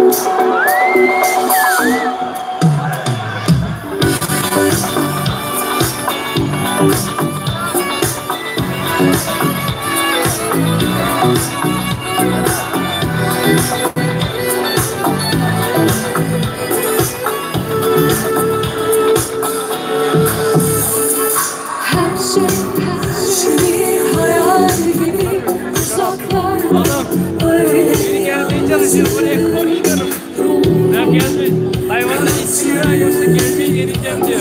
Her şey, her şey bir hayal gibi uzaklarda öyle Ben geldim. Hayvanın içiyor yoksa gelmeye geleceğim diyor.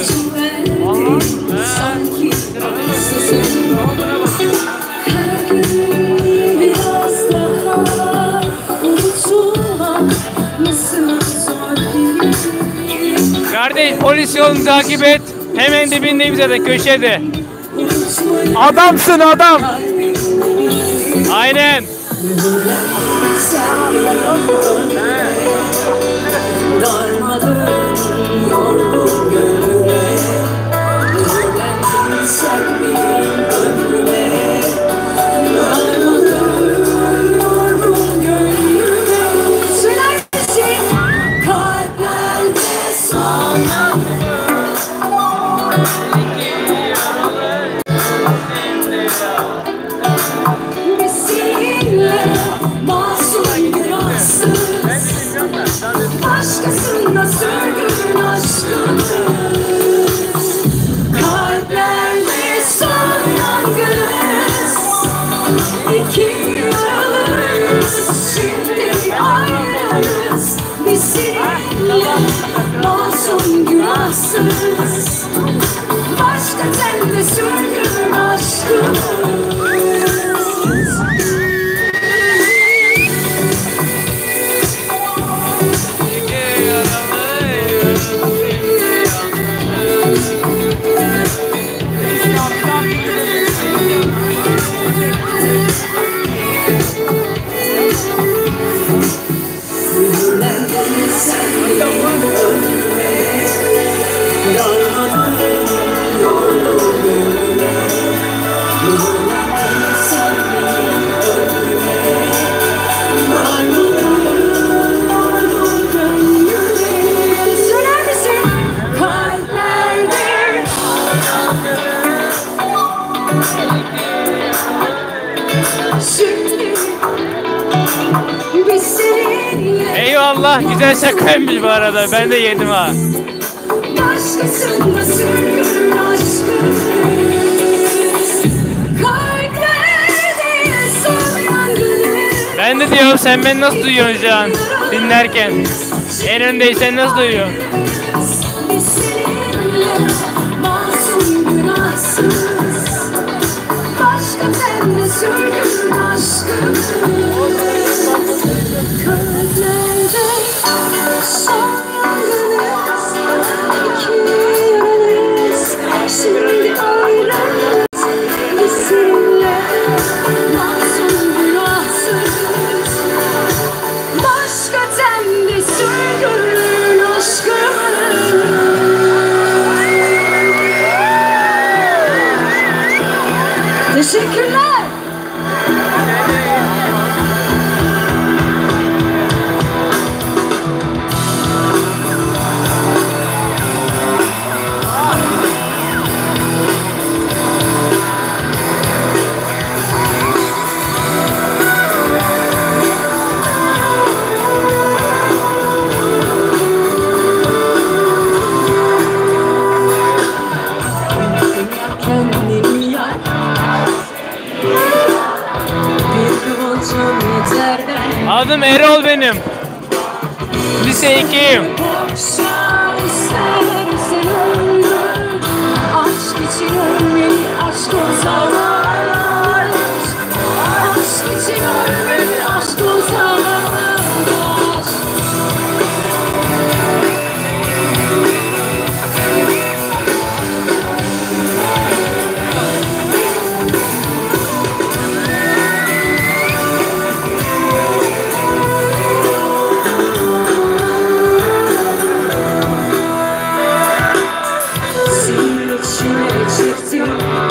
sanki sizin her gün biraz daha unutulmak nasıl zor değil. Kardeş polis yolunu takip et. Hemen dibindeyim zaten köşede. Adamsın adam. Aynen. Darmadağın yorgun gönlüme, neden sen benim ömrüme? Darmadağın yorgun gönlüme, söyler misin? Kalplerde sana seninle masum günahsız, başkasında sürgün aşkımız. Kalplerde son yangınız, iki yaralıyız, şimdi ayrıyız. Biz seninle masum günahsız, başka tende sürgün aşkımız. Sen benim ömrüme, Söyler misin? Kalplerde şimdi biz seninle Eyvallah, güzel şakaymış bu arada. Ben de yedim ha. başkasında sürgün aşkımız. Kalplerde son yangınız. Ben de diyorum, sen beni nasıl duyuyorsun şu an dinlerken? En öndeysen nasıl duyuyorsun? Biz seninle masum günahsız. Başka tende sürgün aşkımız. Kalplerde son yangınız. İki yaralıyız. Şimdi ayrıyız. Biz seninle masum günahsız. Başka tende sürgün aşkımız. Teşekkürler. Kendini yak. Bir kıvılcım yeter de. Adım Erol benim. Lise ikiyim. Boşa istersen ömrüm. Aşk için ölmeli, aşk o zaman. Aşk için ölmeli, aşk o zaman. Senin içine çektim.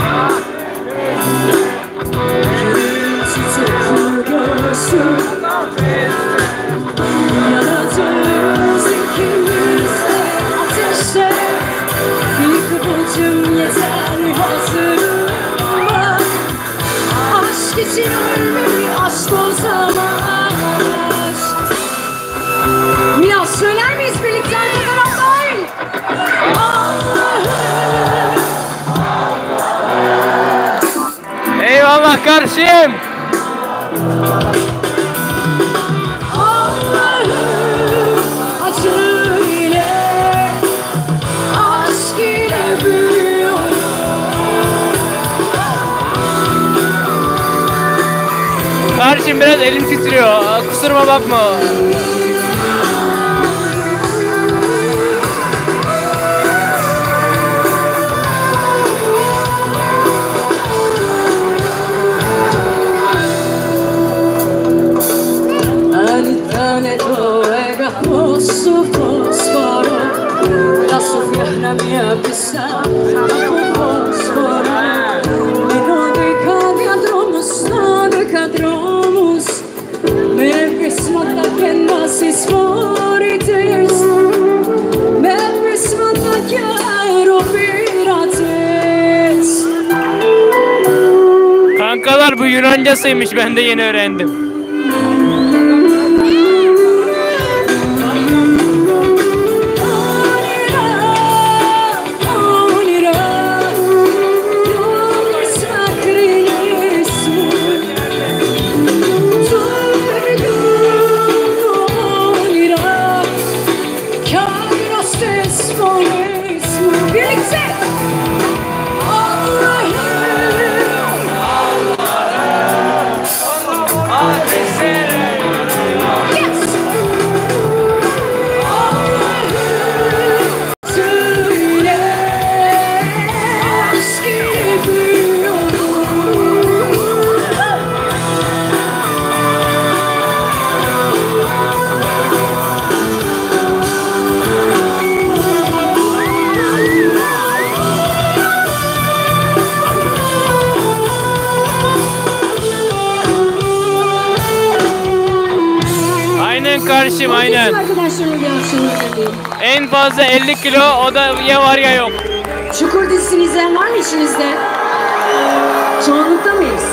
Yüreğim tutuklu göğsüm. Yanadığımız ikimiz de ateşe. Bir kıvılcım yeter hazırıma. Aşk için ölmeli, aşk o zaman. Biraz söyler miyiz birlikte arkadaşlar? Eyvallah karşıyım. Allah'ım acı ile aşk ile büyüyorum. Karşım biraz elim titriyor. Kusuruma bakma. Rosso fosforo, la soffiana mia pista, fosforo. E non decadromos, non decadromos. Mevrismata kendna siz morites. Mevrismata kero pirates. Kankalar, bu Yunancasıymış, ben de yeni öğrendim. Allah'ım kardeşim, aynen. Arkadaşlarımla bir akşamınızda diyeyim. En fazla elli kilo, o da ya var ya yok. Çukur dizisini izleyen var mı içinizde? Çoğunlukta mıyız?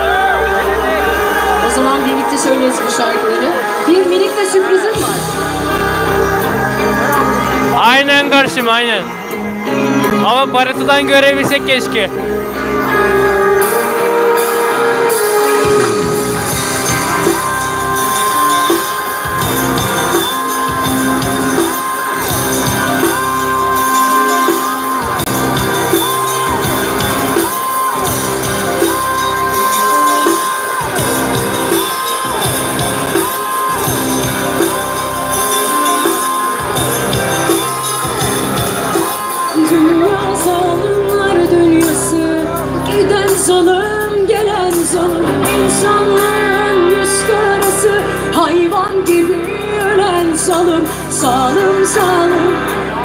O zaman birlikte söyleriz bu şarkıları. Bir minik de sürprizim var. Aynen kardeşim, aynen. Ama parıltıdan görebilsek keşke. Dünya zalimler dünyası, giden zalim gelen zalim, insanların yüz karası, hayvan gibi ölen zalim, zalim zalim.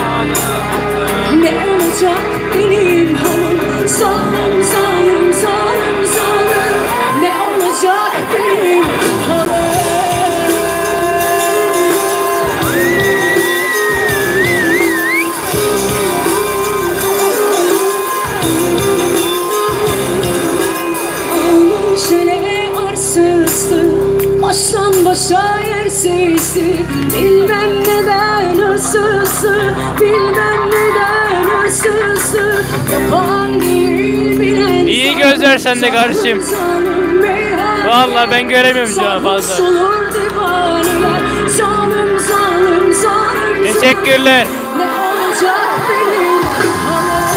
Ne olacak benim hanım, zalim zalim zalim zalim. Ne olacak benim hanım? Baştan başa yersizdi, bilmem neden hırsızdı, bilmem neden hırsızdı, yapan değil bilen. İyi gözler sende kardeşim. Vallahi ben göremiyorum şu an fazla. Zalim zalim zalim. Teşekkürler. Ne olacak benim halim?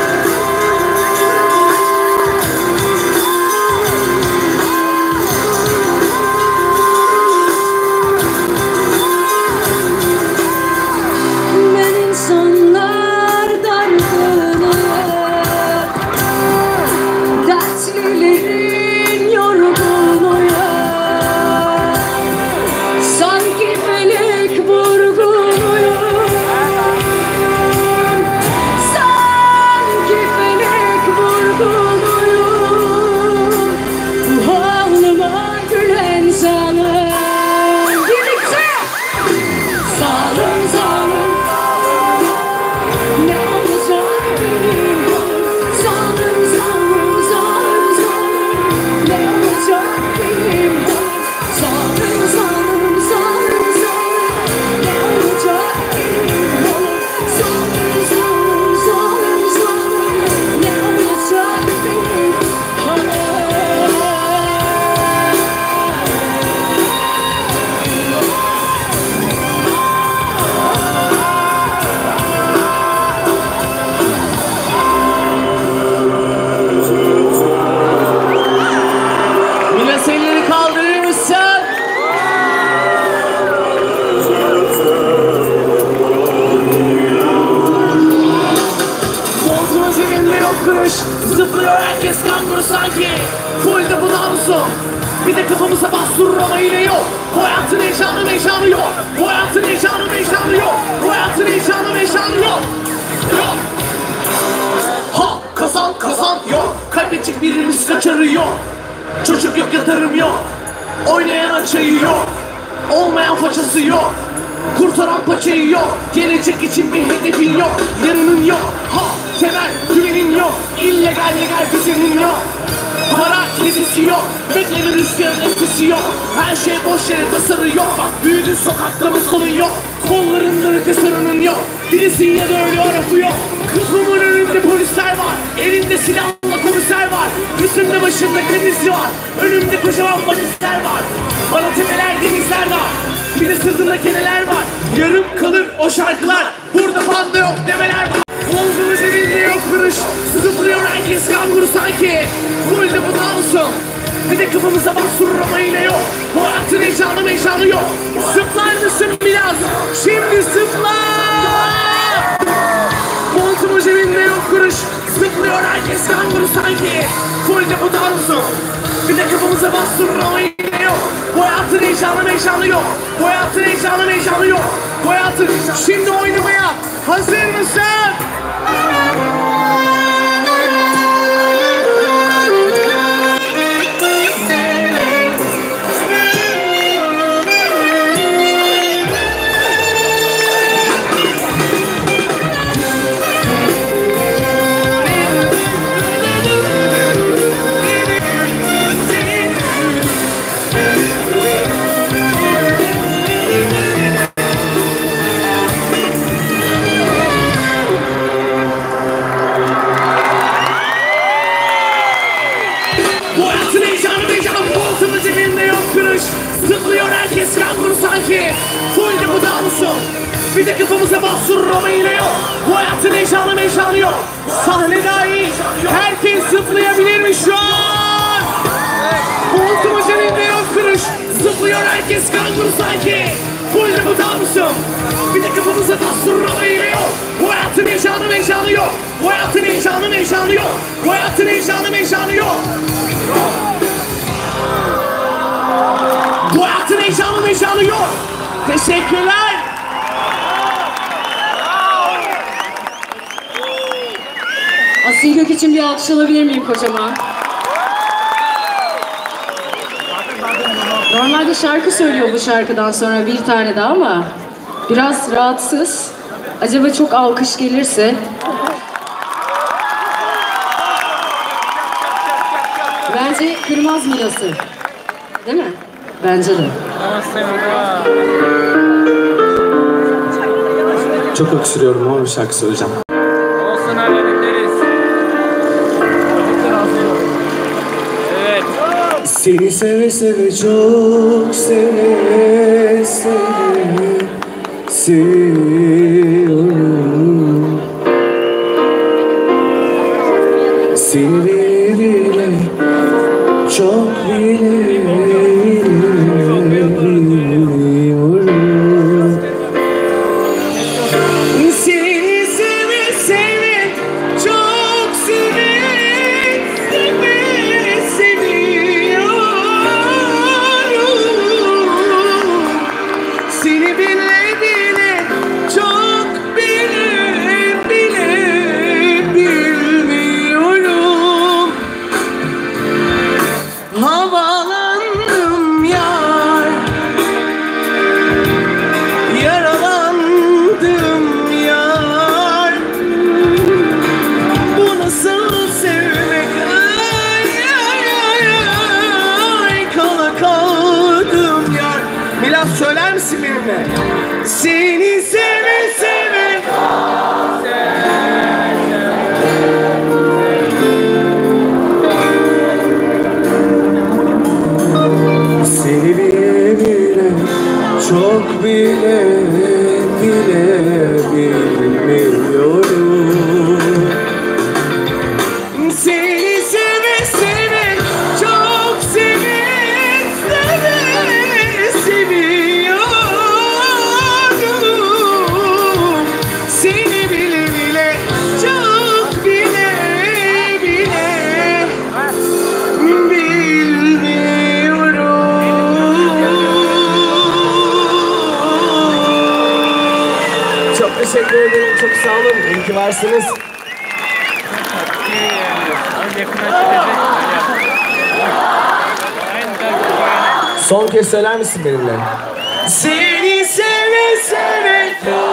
Zıplıyor herkes kanguru sanki. Fullde bu dansı. Bir de kafamıza bastırır ama yine yok. Bu hayatın heyecanı heyecanı yok. Bu hayatın heyecanı heyecanı yok. Bu hayatın heyecanı heyecanı yok. Yok. Ha kazan kazan yok. Kaybedecek birimiz kaçarı yok. Çocuk yok yatarım yok. Oynayan açayı yok. Olmayan façası yok. Kurtaran paçayı yok. Gelecek için bir hedefin yok. Yarının yok. Ha temel güvenin yok. İllegal legal düzenin yok. Para kedisi yok. Beklenin rüzgarın etkisi yok. Her şey boş yere tasarı yok. Bak büyüdün sokakta mı kolun yok. Kollarında ötesarının yok. Birisi yine de öyle arafı yok. Kızımın önünde polisler var. Elinde silahla komiser var. Üstünde başında kendisi var. Önümde kocaman polisler var. Bana tepeler denizler var. Bir de sırtında keneler var. Yarım kalır o şarkılar. Burada panda yok demeler var. Omzumuz elinde yok kırış. Zıplıyor herkes kanguru sanki. Fullde bu dansı. Bir de kafamıza bastırır ama yine yok. Bu hayatın heyecanı heyecanı yok. Zıplar mısın biraz? Şimdi zıpla. Montumuz elinde yok kırış. Zıplıyor herkes kanguru sanki. Fullde bu dansı. Bir de kafamıza bastırır ama yine yok. Bu hayatın heyecanı heyecanı yok. Bu hayatın heyecanı heyecanı yok. Bu hayatın şimdi oynamaya hazır mısın? heyecanlıyor. Sahne dahil. Herkes zıplayabilir mi şu an? Koltuğumuzun indi kırış. Zıplıyor herkes kanguru sanki. Full bu dansım. Bir de kafamıza dasturma eğiliyor. Bu hayatın heyecanı heyecanlıyor. Bu hayatın heyecanı heyecanlıyor. Bu hayatın heyecanı heyecanlıyor. Bu hayatın heyecanı heyecanlıyor. Teşekkürler. Asil Gök için bir alkış alabilir miyim kocaman? Normalde şarkı söylüyor bu şarkıdan sonra bir tane daha ama biraz rahatsız. Acaba çok alkış gelirse? Bence kırmaz Milas'ı. Değil mi? Bence de. Çok öksürüyorum ama bir şarkı söyleyeceğim. Olsun hallederiz. Evet. Seni seve seve çok seve seve seviyorum. Seni bile çok biliyorum. Seni seve seve çok seve seve seviyorum. Seni bile bile çok bile bile bilmiyorum. Havalandım yar, yaralandım yar. Bu nasıl sevmek? Ay ay ay ay, kala kaldım yar. Milas söyler misin benimle? Seni seve seve. Seni bile bile çok bile bile bilmiyorum. Seni seve seve çok seve seve seviyorum. Seni bile bile çok bile bile bilmiyorum. Çok teşekkür ederim, çok sağ olun. İyi ki varsınız. Son kez söyler misin benimle? Seni seve seve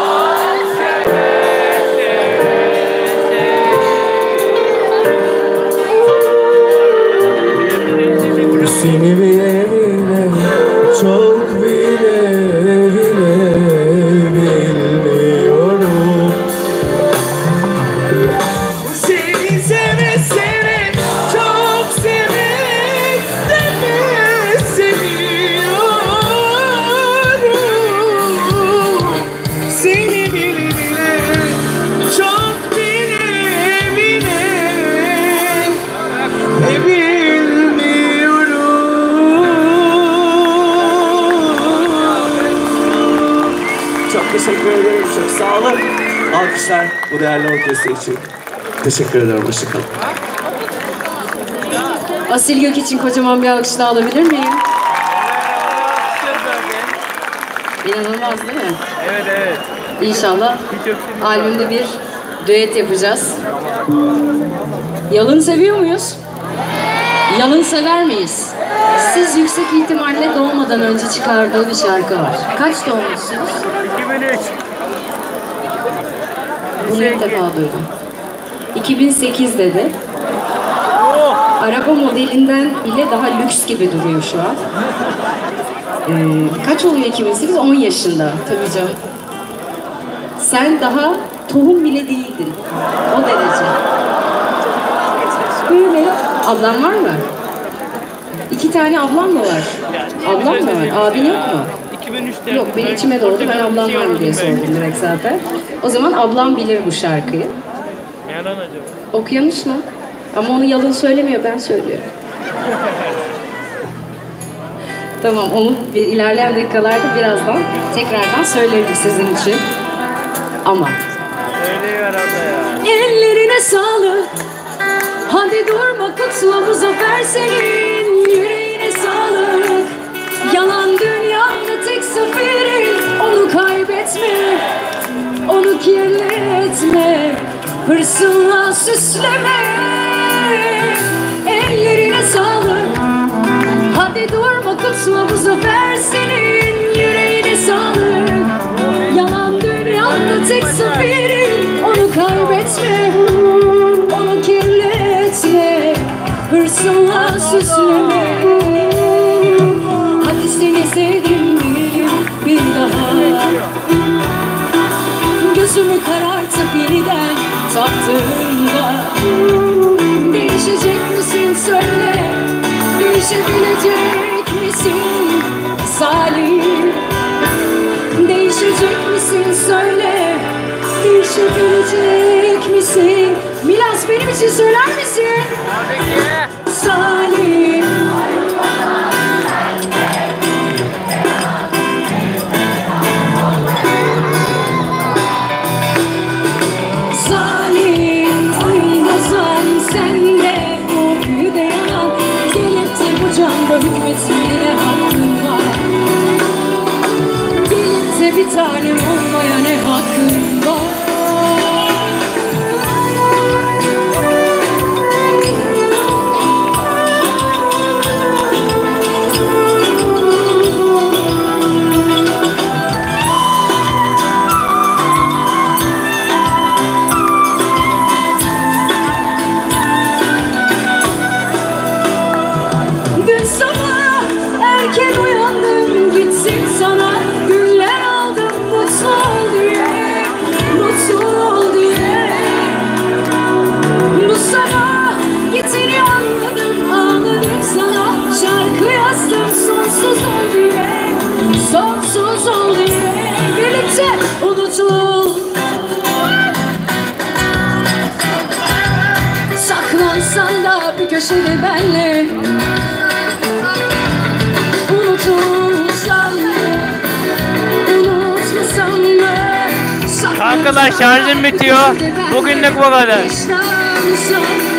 seni bile bile çok bile bile bilmiyorum. Seni seve seve çok seve seve seviyorum. Seni bile bile çok bile bile bilmiyorum. Çok teşekkür ederim, çok sağ olun. Alkışlar bu değerli orkestra için. Teşekkür ederim, hoşçakalın. Asil Gök için kocaman bir alkış daha alabilir miyim? İnanılmaz değil mi? Evet evet. İnşallah albümde bir düet yapacağız. Yalın seviyor muyuz? Yalın sever miyiz? Siz yüksek ihtimalle doğmadan önce çıkardığı bir şarkı var. Kaç doğmuşsunuz? iki bin üç. Bunu ilk defa duydum. iki bin sekiz dedi. Araba modelinden bile daha lüks gibi duruyor şu an. Ee, kaç oluyor iki bin sekiz? on yaşında. Tabii canım. Sen daha tohum bile değildin. O derece. Böyle. Ablan var mı? İki tane ablam mı var? Ablam mı var? Abin yok mu? iki bin üçte. Yok, benim içime doğdu. Ben ablam var mı diye sordum direkt zaten. O zaman ablam bilir bu şarkıyı. Nereden acaba? Okyanus mu? Ama onu Yalın söylemiyor, ben söylüyorum. Tamam, onu bir ilerleyen dakikalarda birazdan tekrardan söylerim sizin için. Ama Söyleyiver abla ya. Ellerine sağlık. Hadi durma, kutla bu zafer senin. Yüreğine sağlık. Yalan dünyada tek zaferin. Onu kaybetme, onu kirletme, hırsınla süsleme. Ellerine sağlık. Hadi durma, kutla bu zafer senin. Yüreğine sağlık. Yalan dünyada tek zaferin. Onu kaybetme, onu kirletme, hırsınla süsleme. Hadi seni sevdim bir gün bir daha. Gözümü karartıp yeniden taktığımda değişecek misin söyle, değişebilecek misin Salim? Değişecek misin söyle, değişebilecek misin? Milas, benim için söyler misin? Salim. Salim, oyunda zalim sende, o büyü de yalan. Gelip de bu canda hükmetmeye hakkın var. Gelip de bir tanem olmaya ne hakkın var? Dün sabah erken uyandım, gitsin sana güller aldım, mutlu ol diye, mutlu ol diye. Bu sabah gittiğini anladım, ağladım sana, şarkı yazdım sonsuz ol diye, sonsuz ol diye. Birlikte unutul. Saklansan da bir köşede benle, unutulsan mı, unutmasam mı? Kankalar şarjım bitiyor. Bugünlük bu kadar. Saklansan